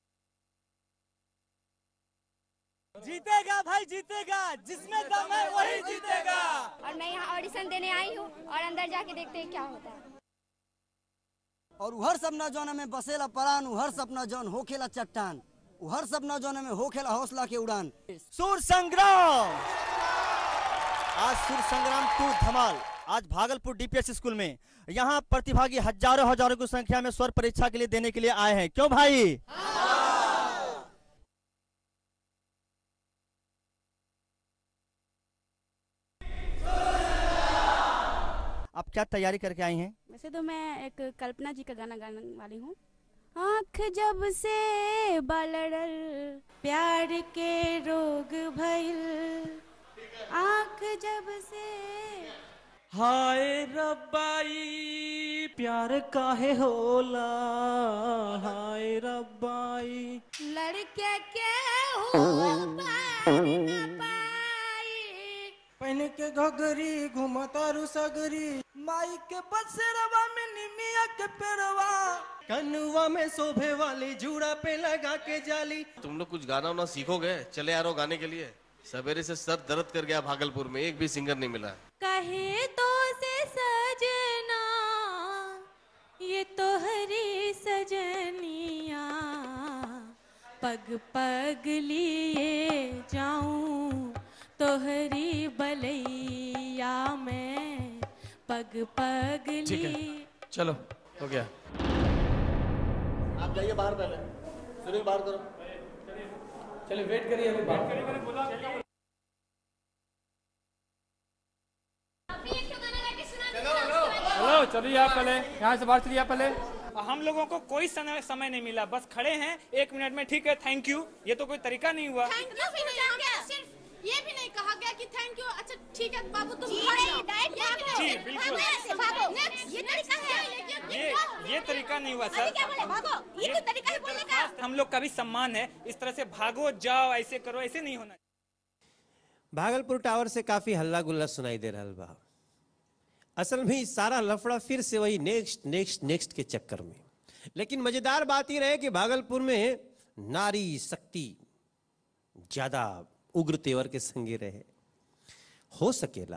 जीतेगा भाई जीतेगा, जिसमें दम है वही जीतेगा। और मैं यहाँ ऑडिशन देने आई हूँ और अंदर जाके देखते हैं क्या होता है। और हर सपना जौन में बसेला परान, हर सपना जौन होखेला चट्टान, हर सपना जौन में होखेला हौसला के उड़ान। सुर संग्राम, आज सुर संग्राम 2 धमाल आज भागलपुर डीपीएस स्कूल में। यहाँ प्रतिभागी हजारों हजारों की संख्या में स्वर परीक्षा के लिए देने के लिए आए हैं। क्यों भाई? आप क्या तैयारी करके आई हैं? वैसे तो मैं एक कल्पना जी का गाना गाने वाली हूँ। आँख जब से बलड़ल प्यार के रोग भइल, आँख जब से हाय रब्बाई प्यार काहे होला, हाय रब्बाई लड़के के हो पहने के घगरी घुमता रुसगरी, माई के बसेरवा में निमिया के पेरवा, कनुआ में शोभे वाली जूड़ा पे लगा के जाली। तुम लोग कुछ गाना वाना सीखोगे? चले आ रहे हो गाने के लिए। सवेरे से सर दर्द कर गया भागलपुर में, एक भी सिंगर नहीं मिला। कहे तो से सजना ये तो हरी सजनिया, पग पग लिए जाऊं तोहरी बलैया में, पग पग लिए। चलो हो गया, आप जाइए बाहर, पहले सुनील बाहर करो। चलिए वेट करिए, अभी बात करिए। हेलो चलिए आप पहले यहाँ से बाहर चलिए आप पहले। हम लोगों को कोई समय नहीं मिला, बस खड़े हैं 1 मिनट में। ठीक है, थैंक यू। ये तो कोई तरीका नहीं हुआ। ये भी नहीं कहा गया कि थैंक यू। अच्छा ठीक है बाबू, तुम जी बिल्कुल, ये तरीका नहीं हुआ सर। ये तरीका है बोलने का। हम लोग का भी सम्मान है, इस तरह से भागो जाओ ऐसे करो, ऐसे नहीं होना। भागलपुर टावर से काफी हल्ला गुल्ला सुनाई दे रहा बा। असल में सारा लफड़ा फिर से वही नेक्स्ट नेक्स्ट नेक्स्ट के चक्कर में। लेकिन मजेदार बात यह रहे कि भागलपुर में नारी शक्ति ज्यादा उग्र तेवर के संगे रहे। हो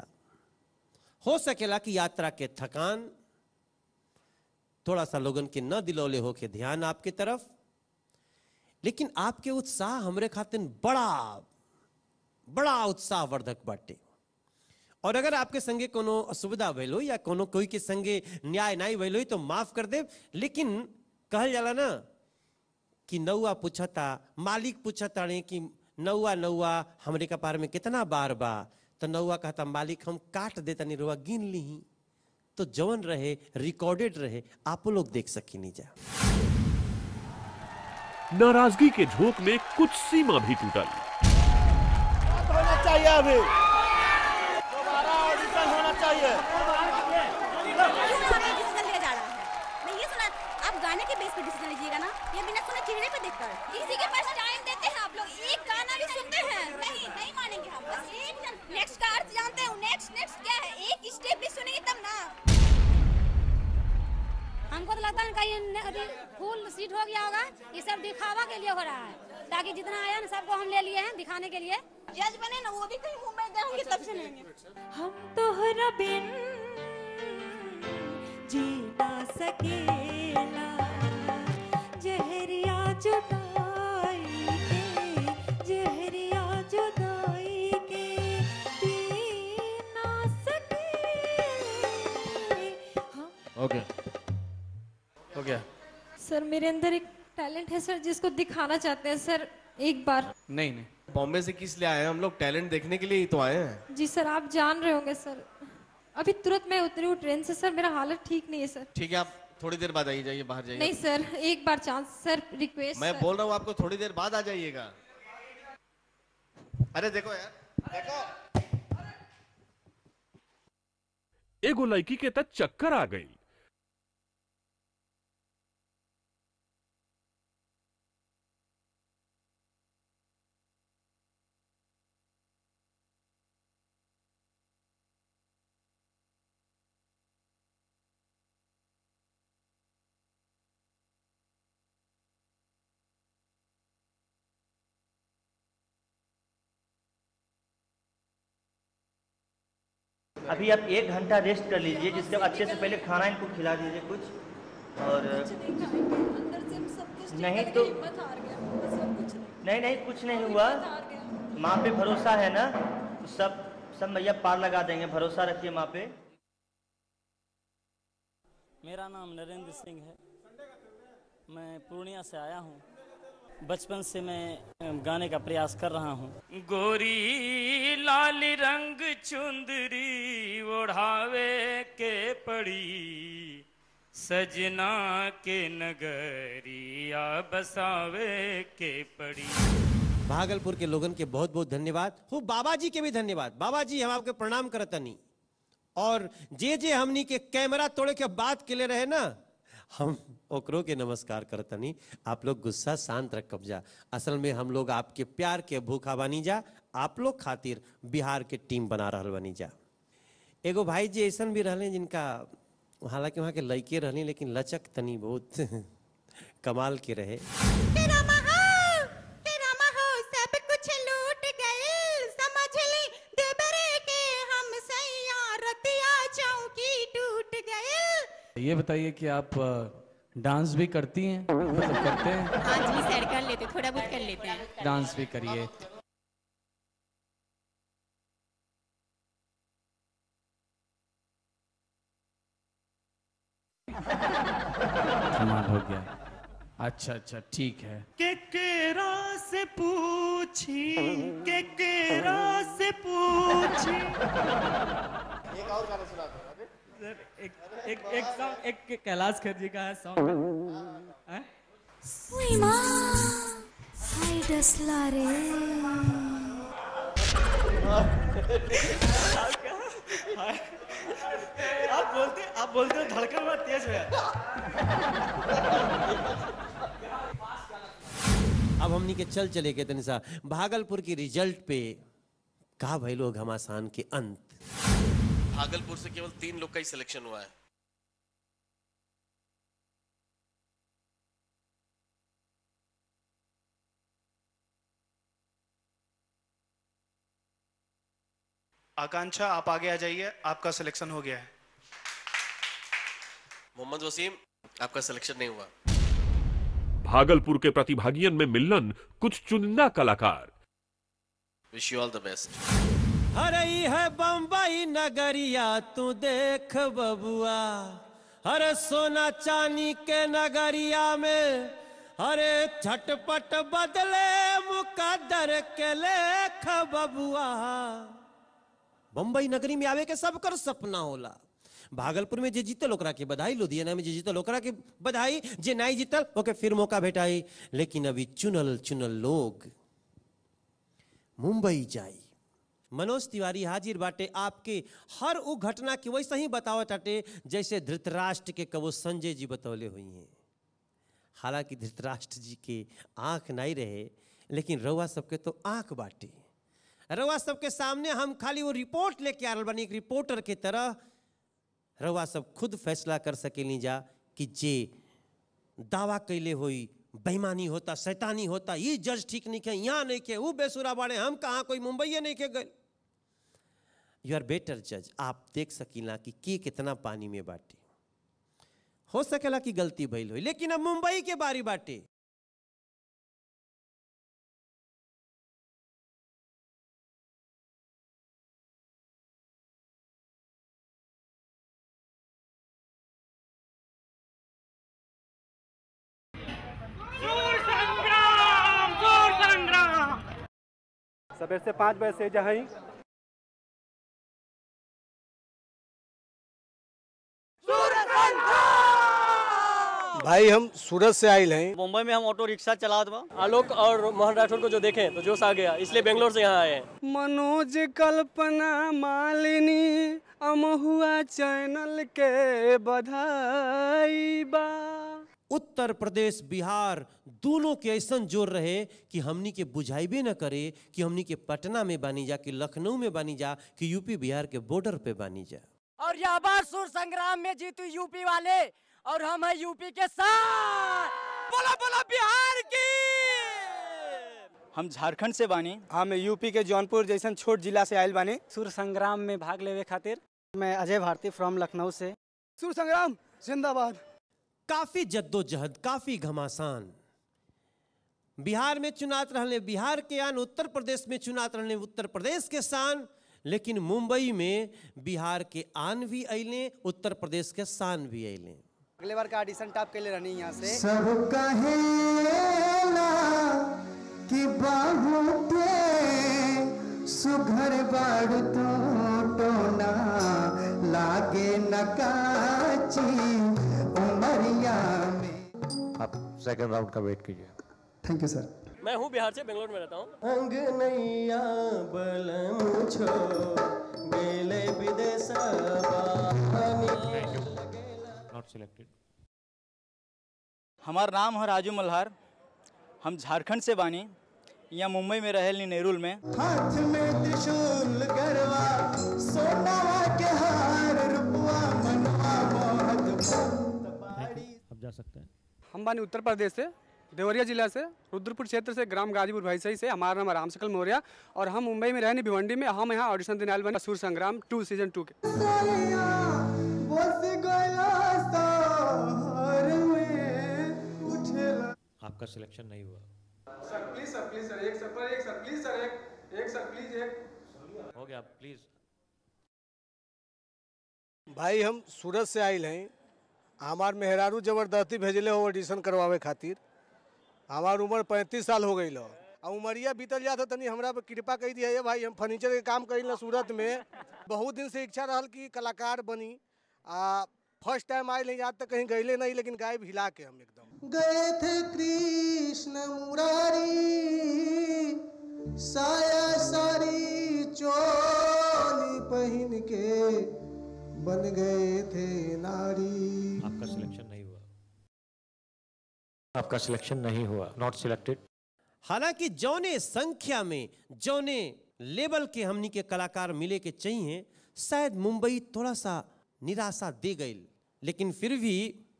सकेला कि यात्रा के थकान थोड़ा सा लोगन के न दिलौले हो के ध्यान आपके तरफ, लेकिन आपके उत्साह हमरे खातिर बड़ा उत्साहवर्धक बाटे। और अगर आपके संगे कोनो असुविधा भइल हो या कोनो कोई के संगे न्याय नहीं भइल हो तो माफ कर दे। लेकिन कहल जाला ना कि नौआ पूछता, मालिक पूछता नहीं कि नौआ हमरे कपार में कितना बार बा, तो नौआ कहता मालिक हम काट देता नहीं, रुआ गिन ली। तो जवन रहे रिकॉर्डेड रहे, आप लोग देख सकी नहीं जा। नाराजगी के झोंक में कुछ सीमा भी टूटल। होना चाहिए, अभी दोबारा ऑडिशन होना चाहिए। मैं ये सुना, आप गाने के बेस पे डिसीजन लीजिएगा ना, ये बिना सुने चेहरे पे देखकर। किसी के पास टाइम देते हैं आप लोग, एक गाना भी सुनते हैं? नहीं मानेंगे हम। बस एक नेक्स्ट का अर्थ जानते हैं, नेक्स्ट क्या है, एक स्टेप भी सुनेंगे तब ना। हमको तो लगता है कि ये फुल सीट हो गया होगा। ये सब दिखावा के लिए हो रहा है, ताकि जितना आया ना सबको हम ले लिए हैं दिखाने के लिए। जज बने ना, वो भी कहीं मुंबई गए होंगे तब सुनेंगे। हम तोहरा बिन जी ना सकेला, जहरिया जुदाई के पी ना सके। ओके हो गया। सर मेरे अंदर एक टैलेंट है सर, जिसको दिखाना चाहते हैं सर एक बार। नहीं बॉम्बे से किस लिए आए हैं हम लोग? टैलेंट देखने के लिए ही तो आए हैं। जी सर आप जान रहे होंगे सर, अभी तुरंत मैं उतरी हूँ ट्रेन से सर, मेरा हालत ठीक नहीं है सर। ठीक है, आप थोड़ी देर बाद आई जाइए, बाहर जाइए। नहीं सर, एक बार चांस सर, रिक्वेस्ट। मैं बोल रहा हूँ आपको थोड़ी देर बाद आ जाइएगा। अरे देखो यार, देखो। एगो लड़की के तक चक्कर आ गई। अभी आप 1 घंटा रेस्ट कर लीजिए, जिससे अच्छे से पहले खाना इनको खिला दीजिए कुछ। और नहीं तो नहीं कुछ नहीं हुआ, माँ पे भरोसा है ना, तो सब मैया पार लगा देंगे, भरोसा रखिए माँ पे। मेरा नाम नरेंद्र सिंह है, मैं पूर्णिया से आया हूँ। बचपन से मैं गाने का प्रयास कर रहा हूँ। गोरी लाल रंग चुंदरी ओढ़ावे के पड़ी, सजना के नगरिया बसावे के पड़ी। भागलपुर के लोगन के बहुत बहुत धन्यवाद। हो बाबा जी के भी धन्यवाद। बाबा जी हम आपके प्रणाम करतनी। और जे हमनी के कैमरा तोड़े के बात के ले रहे ना, हम ओकरो के नमस्कार करतनी। आप लोग गुस्सा शांत रखब जा। असल में हम लोग आपके प्यार के भूखा बनी जा, आप लोग खातिर बिहार के टीम बना रहल बनी जा। एगो भाई जी ऐसा भी रहले जिनका, हालांकि वहाँ के लड़के रहनी, लेकिन लचक तनी बहुत कमाल के रहे। सब कुछ लूट गए, समझ ली देवरे के हम सैया, रतिया चौकी टूट गए। ये बताइए कि आप डांस भी करती हैं? मतलब करते हैं? हाँ जी सर, कर लेते, थोड़ा बहुत कर लेते हैं। डांस भी करिए। कमाल हो गया। अच्छा ठीक है। केकरा से पूछी, केकरा से पूछी। एक और गाना सुना दो। एक कैलाश खेर जी का है सॉन्ग। हाय डसला रे। आप बोलते हो धड़कन में तेज है। अब हमनी के चले के तनिसा भागलपुर की रिजल्ट पे का भइलो घमासान के अंत। भागलपुर से केवल 3 लोग का ही सिलेक्शन हुआ है। आकांक्षा, आप आगे आ जाइए, आपका सिलेक्शन हो गया है। मोहम्मद वसीम, आपका सिलेक्शन नहीं हुआ। भागलपुर के प्रतिभागियों में मिलन कुछ चुनिंदा कलाकार। Wish you all the best. हरई है बम्बई नगरिया तू देख बबुआ, हरे सोना चांदी के नगरिया में, हरे झटपट बदले मुकद्दर के लेख बबुआ। बम्बई नगरी में आवे के सब कर सपना होला। भागलपुर में जे जीतल ओकरा के बधाई, लुधियाना में जे जीतल ओकरा के बधाई, जे नहीं जीतल ओके फिर मौका भेटाई। लेकिन अभी चुनल लोग मुंबई जाई। मनोज तिवारी हाजिर बाटे आपके हर वो घटना की वैसे ही बतावत बाटे जैसे धृतराष्ट्र के कबो संजय जी बतौले हुई हैं। हालांकि धृतराष्ट्र जी के आंख नहीं रहे, लेकिन रउआ सबके तो आंख बाटे। रउआ सबके सामने हम खाली वो रिपोर्ट लेके आ रहा बनी, एक रिपोर्टर के तरह। रउआ सब खुद फैसला कर सकेली जा कि जे दावा कैले हुई बेईमानी होता, शैतानी होता, ये जज ठीक नहीं के, यहाँ नहीं के, वो बेसुरा बाड़े, हम कहाँ कोई मुंबई नहीं के गए। यू आर बेटर जज। आप देख सकीला कि कितना पानी में बाटे। हो सकेला कि गलती भइल हुई, लेकिन अब मुंबई के बारी बाटे। सवेर से 5 बजे से जहाँ भाई हम सूरत से आयल हैं। मुंबई में हम ऑटो रिक्शा चलात बा। आलोक और मोहन राठौर को जो देखें तो जोश आ गया, इसलिए बेंगलोर से यहाँ आए हैं। मनोज कल्पना मालिनी अमहुआ चैनल के बधाई बा। उत्तर प्रदेश बिहार दोनों के ऐसा जोर रहे कि हमनी के बुझाइबे न करे कि हमनी के पटना में बानी जा, कि लखनऊ में बानी जा, कि यूपी बिहार के बॉर्डर पे बानी जा। और यह बार सुर संग्राम में जीतू यूपी वाले और हम है यूपी के साथ। बोला बोला बिहार की। हम झारखंड से बानी। हम यूपी के जौनपुर जैसन छोट जिला से आयल बानी सुर संग्राम में भाग लेवे खातिर। मैं अजय भारती फ्रॉम लखनऊ से। सुर संग्राम जिंदाबाद। काफी जद्दोजहद, काफी घमासान। बिहार में चुनात रहने बिहार के आन, उत्तर प्रदेश में चुनात रहने उत्तर प्रदेश के शान, लेकिन मुंबई में बिहार के आन भी अइले, उत्तर प्रदेश के शान भी अइले। अगले बार का ऑडिशन टॉप के लिए रहनी यहाँ से। सब कहेला कि बाहुते सुघर बाड़ तो टोना लागे नकाची उमरिया में। आप सेकंड राउंड का वेट कीजिए। Thank you sir. मैं हूँ बिहार से, बेंगलोर में रहता हूँ। अंग नैया बलम छो गेले विदेशवा। Not selected. हमारा नाम है राजू मल्हार। हम झारखंड से बानी, यहाँ मुंबई में रहेली नेरुल में। हाथ में त्रिशूल गरवा सोनावा के हार रुपवा मनवा मोहत। अब जा सकते हैं। हम बानी उत्तर प्रदेश से, देवरिया जिला से, रुद्रपुर क्षेत्र से, ग्राम गाजीपुर भाईसई से। हमारा नाम राम सकल मौर्य और हम मुंबई में रहने भिवंडी में। हम यहाँ ऑडिशन देने आए बने सुर संग्राम 2 सीजन 2 के। आपका सिलेक्शन नहीं हुआ। सर प्लीज सर, प्लीज सर, एक सर प्लीज सर, एक सर प्लीज, एक हो गया प्लीज। भाई हम सूरत से आयल हैं। हमार मेहरारू जबरदस्ती भेजले हो ऑडिशन करवावे खातिर। हमार उम्र 35 साल हो गई लो। उमरिया बीतल जाता तनी हमरा पे कृपा कर दिया है भाई। हम फर्नीचर के काम करी सूरत में। बहुत दिन से इच्छा रहल कि कलाकार बनी। फर्स्ट टाइम आए नहीं, आज तक कहीं गईले नहीं, लेकिन गायब हिला के हम एकदम। गए थे कृष्ण मुरारी साया सारी चोली पहन के बन गए थे नारी। आपका सिलेक्शन नहीं हुआ। आपका सिलेक्शन नहीं हुआ। Not selected. हालांकि जौने संख्या में, जौने लेवल के हमनी के कलाकार मिले के चाहिए, शायद मुंबई थोड़ा सा निराशा दे गई, लेकिन फिर भी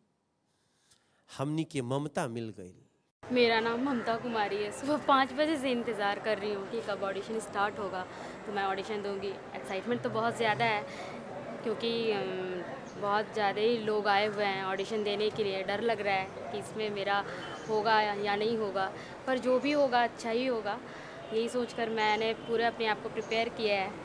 हमनी के ममता मिल गई। मेरा नाम ममता कुमारी है। सुबह 5 बजे से इंतज़ार कर रही हूँ कि कब ऑडिशन स्टार्ट होगा तो मैं ऑडिशन दूंगी। एक्साइटमेंट तो बहुत ज़्यादा है क्योंकि बहुत ज़्यादा ही लोग आए हुए हैं ऑडिशन देने के लिए। डर लग रहा है कि इसमें मेरा होगा या नहीं होगा, पर जो भी होगा अच्छा ही होगा, यही सोचकर मैंने पूरे अपने आप को प्रिपेयर किया है।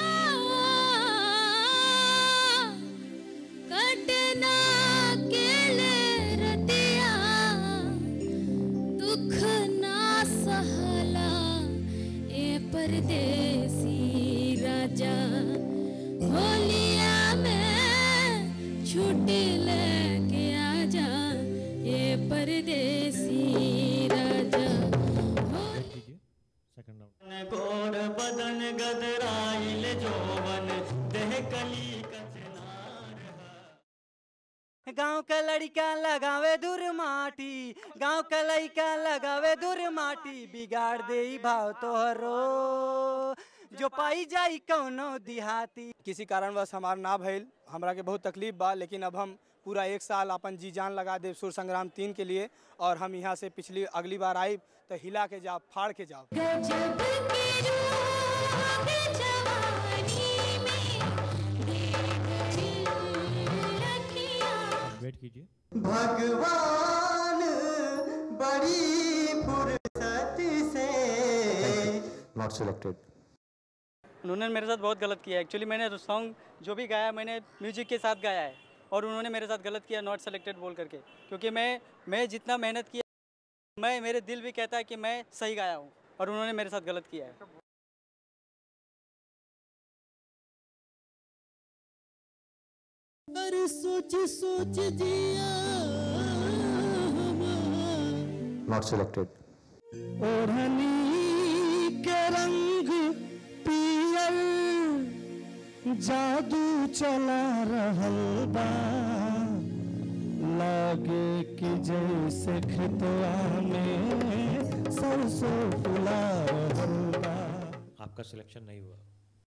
दुख ना सहला ए परदेसी राजा, होलिया में छुट्टी लेके आजा ए परदेसी राजा। Second round. गोड़ बदन गदराइल जोवन देह कली गाँव का लड़का लगावे दूर माटी, गाँव का लड़का लगावे दूर माटी, बिगाड़ दे भाव तोहरो जो पाई जाई कौनो दिहाती। किसी कारणवश हमार ना भइल, हमरा के बहुत तकलीफ बा, लेकिन अब हम पूरा 1 साल अपन जी जान लगा दे सुर संग्राम 3 के लिए। और हम यहाँ से अगली बार आए तो हिला के जाओ, फाड़ के जाओ। वेट कीजिए। भगवान बड़ी फुर्सत से। Not selected. उन्होंने मेरे साथ बहुत गलत किया। एक्चुअली मैंने सॉन्ग जो भी गाया मैंने म्यूजिक के साथ गाया है और उन्होंने मेरे साथ गलत किया, नॉट सेलेक्टेड बोल करके। क्योंकि मैं जितना मेहनत किया, मेरे दिल भी कहता है कि मैं सही गाया हूँ और उन्होंने मेरे साथ गलत किया है। अरे सोच सोच जिया नॉट सिलेक्टेड। ओढ़नी के रंग पियर जादू चला रहल बा, लागे कि जैसे खेतवा में सरसों फुला रहल बा। आपका सिलेक्शन नहीं हुआ।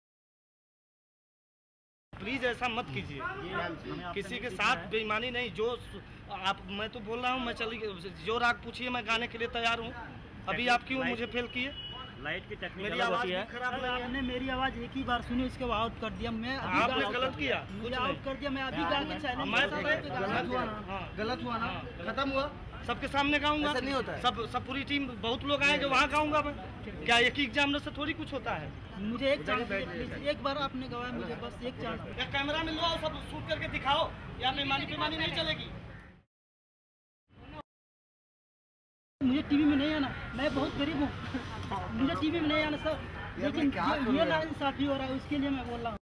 प्लीज ऐसा मत कीजिए, किसी के साथ बेईमानी नहीं। जो आप, मैं तो बोल रहा हूँ, मैं चली, जो राग पूछिए मैं गाने के लिए तैयार हूँ। अभी आप क्यों मुझे फेल किए? लाइट की टेक्निक मेरी आवाज भी खराब लगी है। आपने मेरी आवाज एक ही बार सुनी, उसके बाद आउट कर दिया। मैं आपने गलत किया, मुझे आउट कर दिया। मैं अभी गा के चैलेंज गलत हुआ ना, गलत हुआ ना, खत्म हुआ। सबके सामने गाऊंगा, नहीं होता है। सब पूरी टीम, बहुत लोग आए जो वहाँ गाऊंगा मैं। क्या एक ही एग्जामिनर से थोड़ी कुछ होता है? मुझे एक चांस, एक बार आपने गवाया, मुझे बस एक चांस। कैमरा में लो, सब शूट करके दिखाओ, या बेईमानी नहीं चलेगी। मुझे टीवी में नहीं आना, मैं बहुत गरीब हूँ, मुझे टीवी में नहीं आना सर, लेकिन ये नाइंसाफी हो रहा है, उसके लिए मैं बोल रहा हूँ।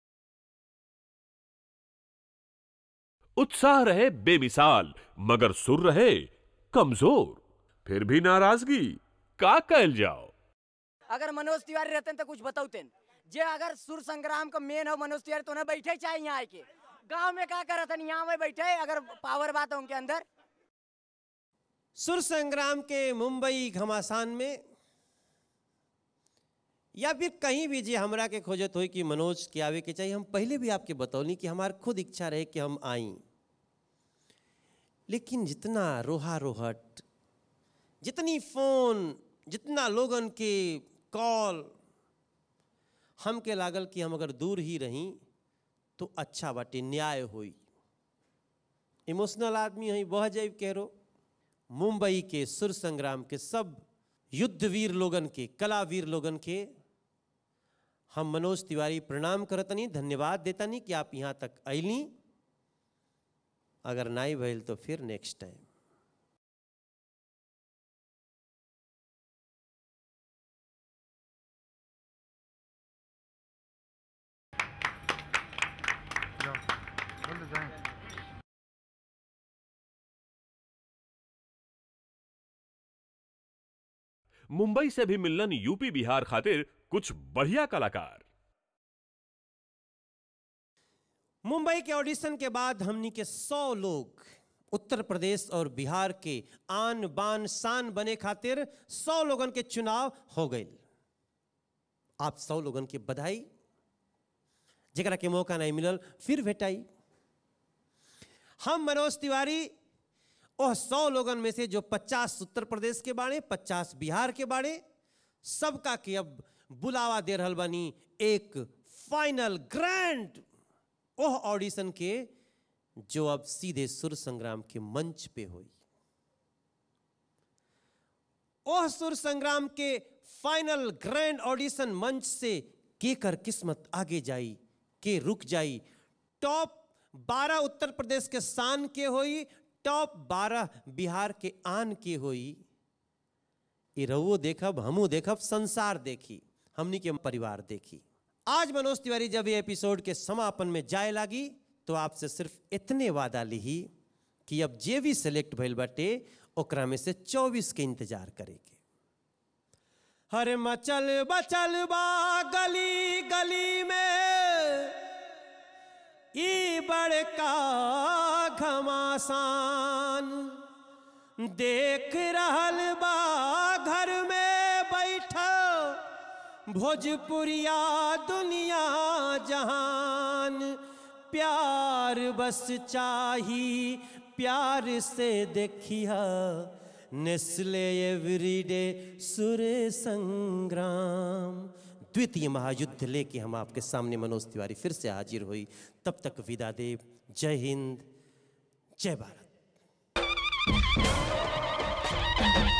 उत्साह रहे बेमिसाल, मगर सुर रहे कमजोर। फिर भी नाराजगी का कहल जाओ। अगर मनोज तिवारी रहते तो कुछ बताते। जे अगर सुर संग्राम का मेन हो मनोज तिवारी, तो उन्हें बैठे चाहिए यहाँ आके। गांव में क्या कर रहे थे, यहाँ में बैठे, अगर पावर बात है उनके अंदर। सुर संग्राम के मुंबई घमासान में या फिर कहीं भी जे हमरा के खोजत हो कि मनोज के आवे के चाहिए, हम पहले भी आपके बतौनी कि हमार खुद इच्छा रहे कि हम आई, लेकिन जितना रोहा रोहट, जितनी फोन, जितना लोगन के कॉल, हमके लागल कि हम अगर दूर ही रही तो अच्छा बाटे, न्याय होई। इमोशनल आदमी हई, बह जाइब कहो। मुंबई के सुर संग्राम के सब युद्धवीर लोगन के, कलावीर लोगन के हम मनोज तिवारी प्रणाम करतनी, धन्यवाद देतनी कि आप यहाँ तक अली। अगर नहीं भइल तो फिर नेक्स्ट टाइम। मुंबई से भी मिलन यूपी बिहार खातिर कुछ बढ़िया कलाकार। मुंबई के ऑडिशन के बाद हमनी के 100 लोग उत्तर प्रदेश और बिहार के आन बान शान बने खातिर 100 लोगन के चुनाव हो गए। आप 100 लोगन के बधाई, जरा के मौका नहीं मिलल फिर भेटाई। हम मनोज तिवारी और 100 लोगन में से जो 50 उत्तर प्रदेश के बाड़े, 50 बिहार के बाड़े, सबका के अब बुलावा दे रहल बानी एक फाइनल ग्रैंड ओह ऑडिशन के, जो अब सीधे सुर संग्राम के मंच पे हुई। ओह सुर संग्राम के फाइनल ग्रैंड ऑडिशन मंच से केकर किस्मत आगे जाई, के रुक जाई। टॉप 12 उत्तर प्रदेश के शान के होई, टॉप 12 बिहार के आन के होई। ये रहुओ देखब, हमू देखब, संसार देखी, हमनी के परिवार देखी। आज मनोज तिवारी जब ये एपिसोड के समापन में जाए लागी तो आपसे सिर्फ इतने वादा ली कि अब जे भी सिलेक्ट भइल बाटे ओकरा में से 24 के इंतजार करेंगे। हरे मचल बचल बा गली गली में ई बड़का घमासान, देख रहल बा घर में बैठा भोजपुरिया दुनिया जहान। प्यार बस चाही, प्यार से देखिया नेस्ले एवरीडे सुर संग्राम। द्वितीय महायुद्ध लेके हम आपके सामने मनोज तिवारी फिर से हाजिर हुई। तब तक विदा देव। जय हिंद, जय भारत।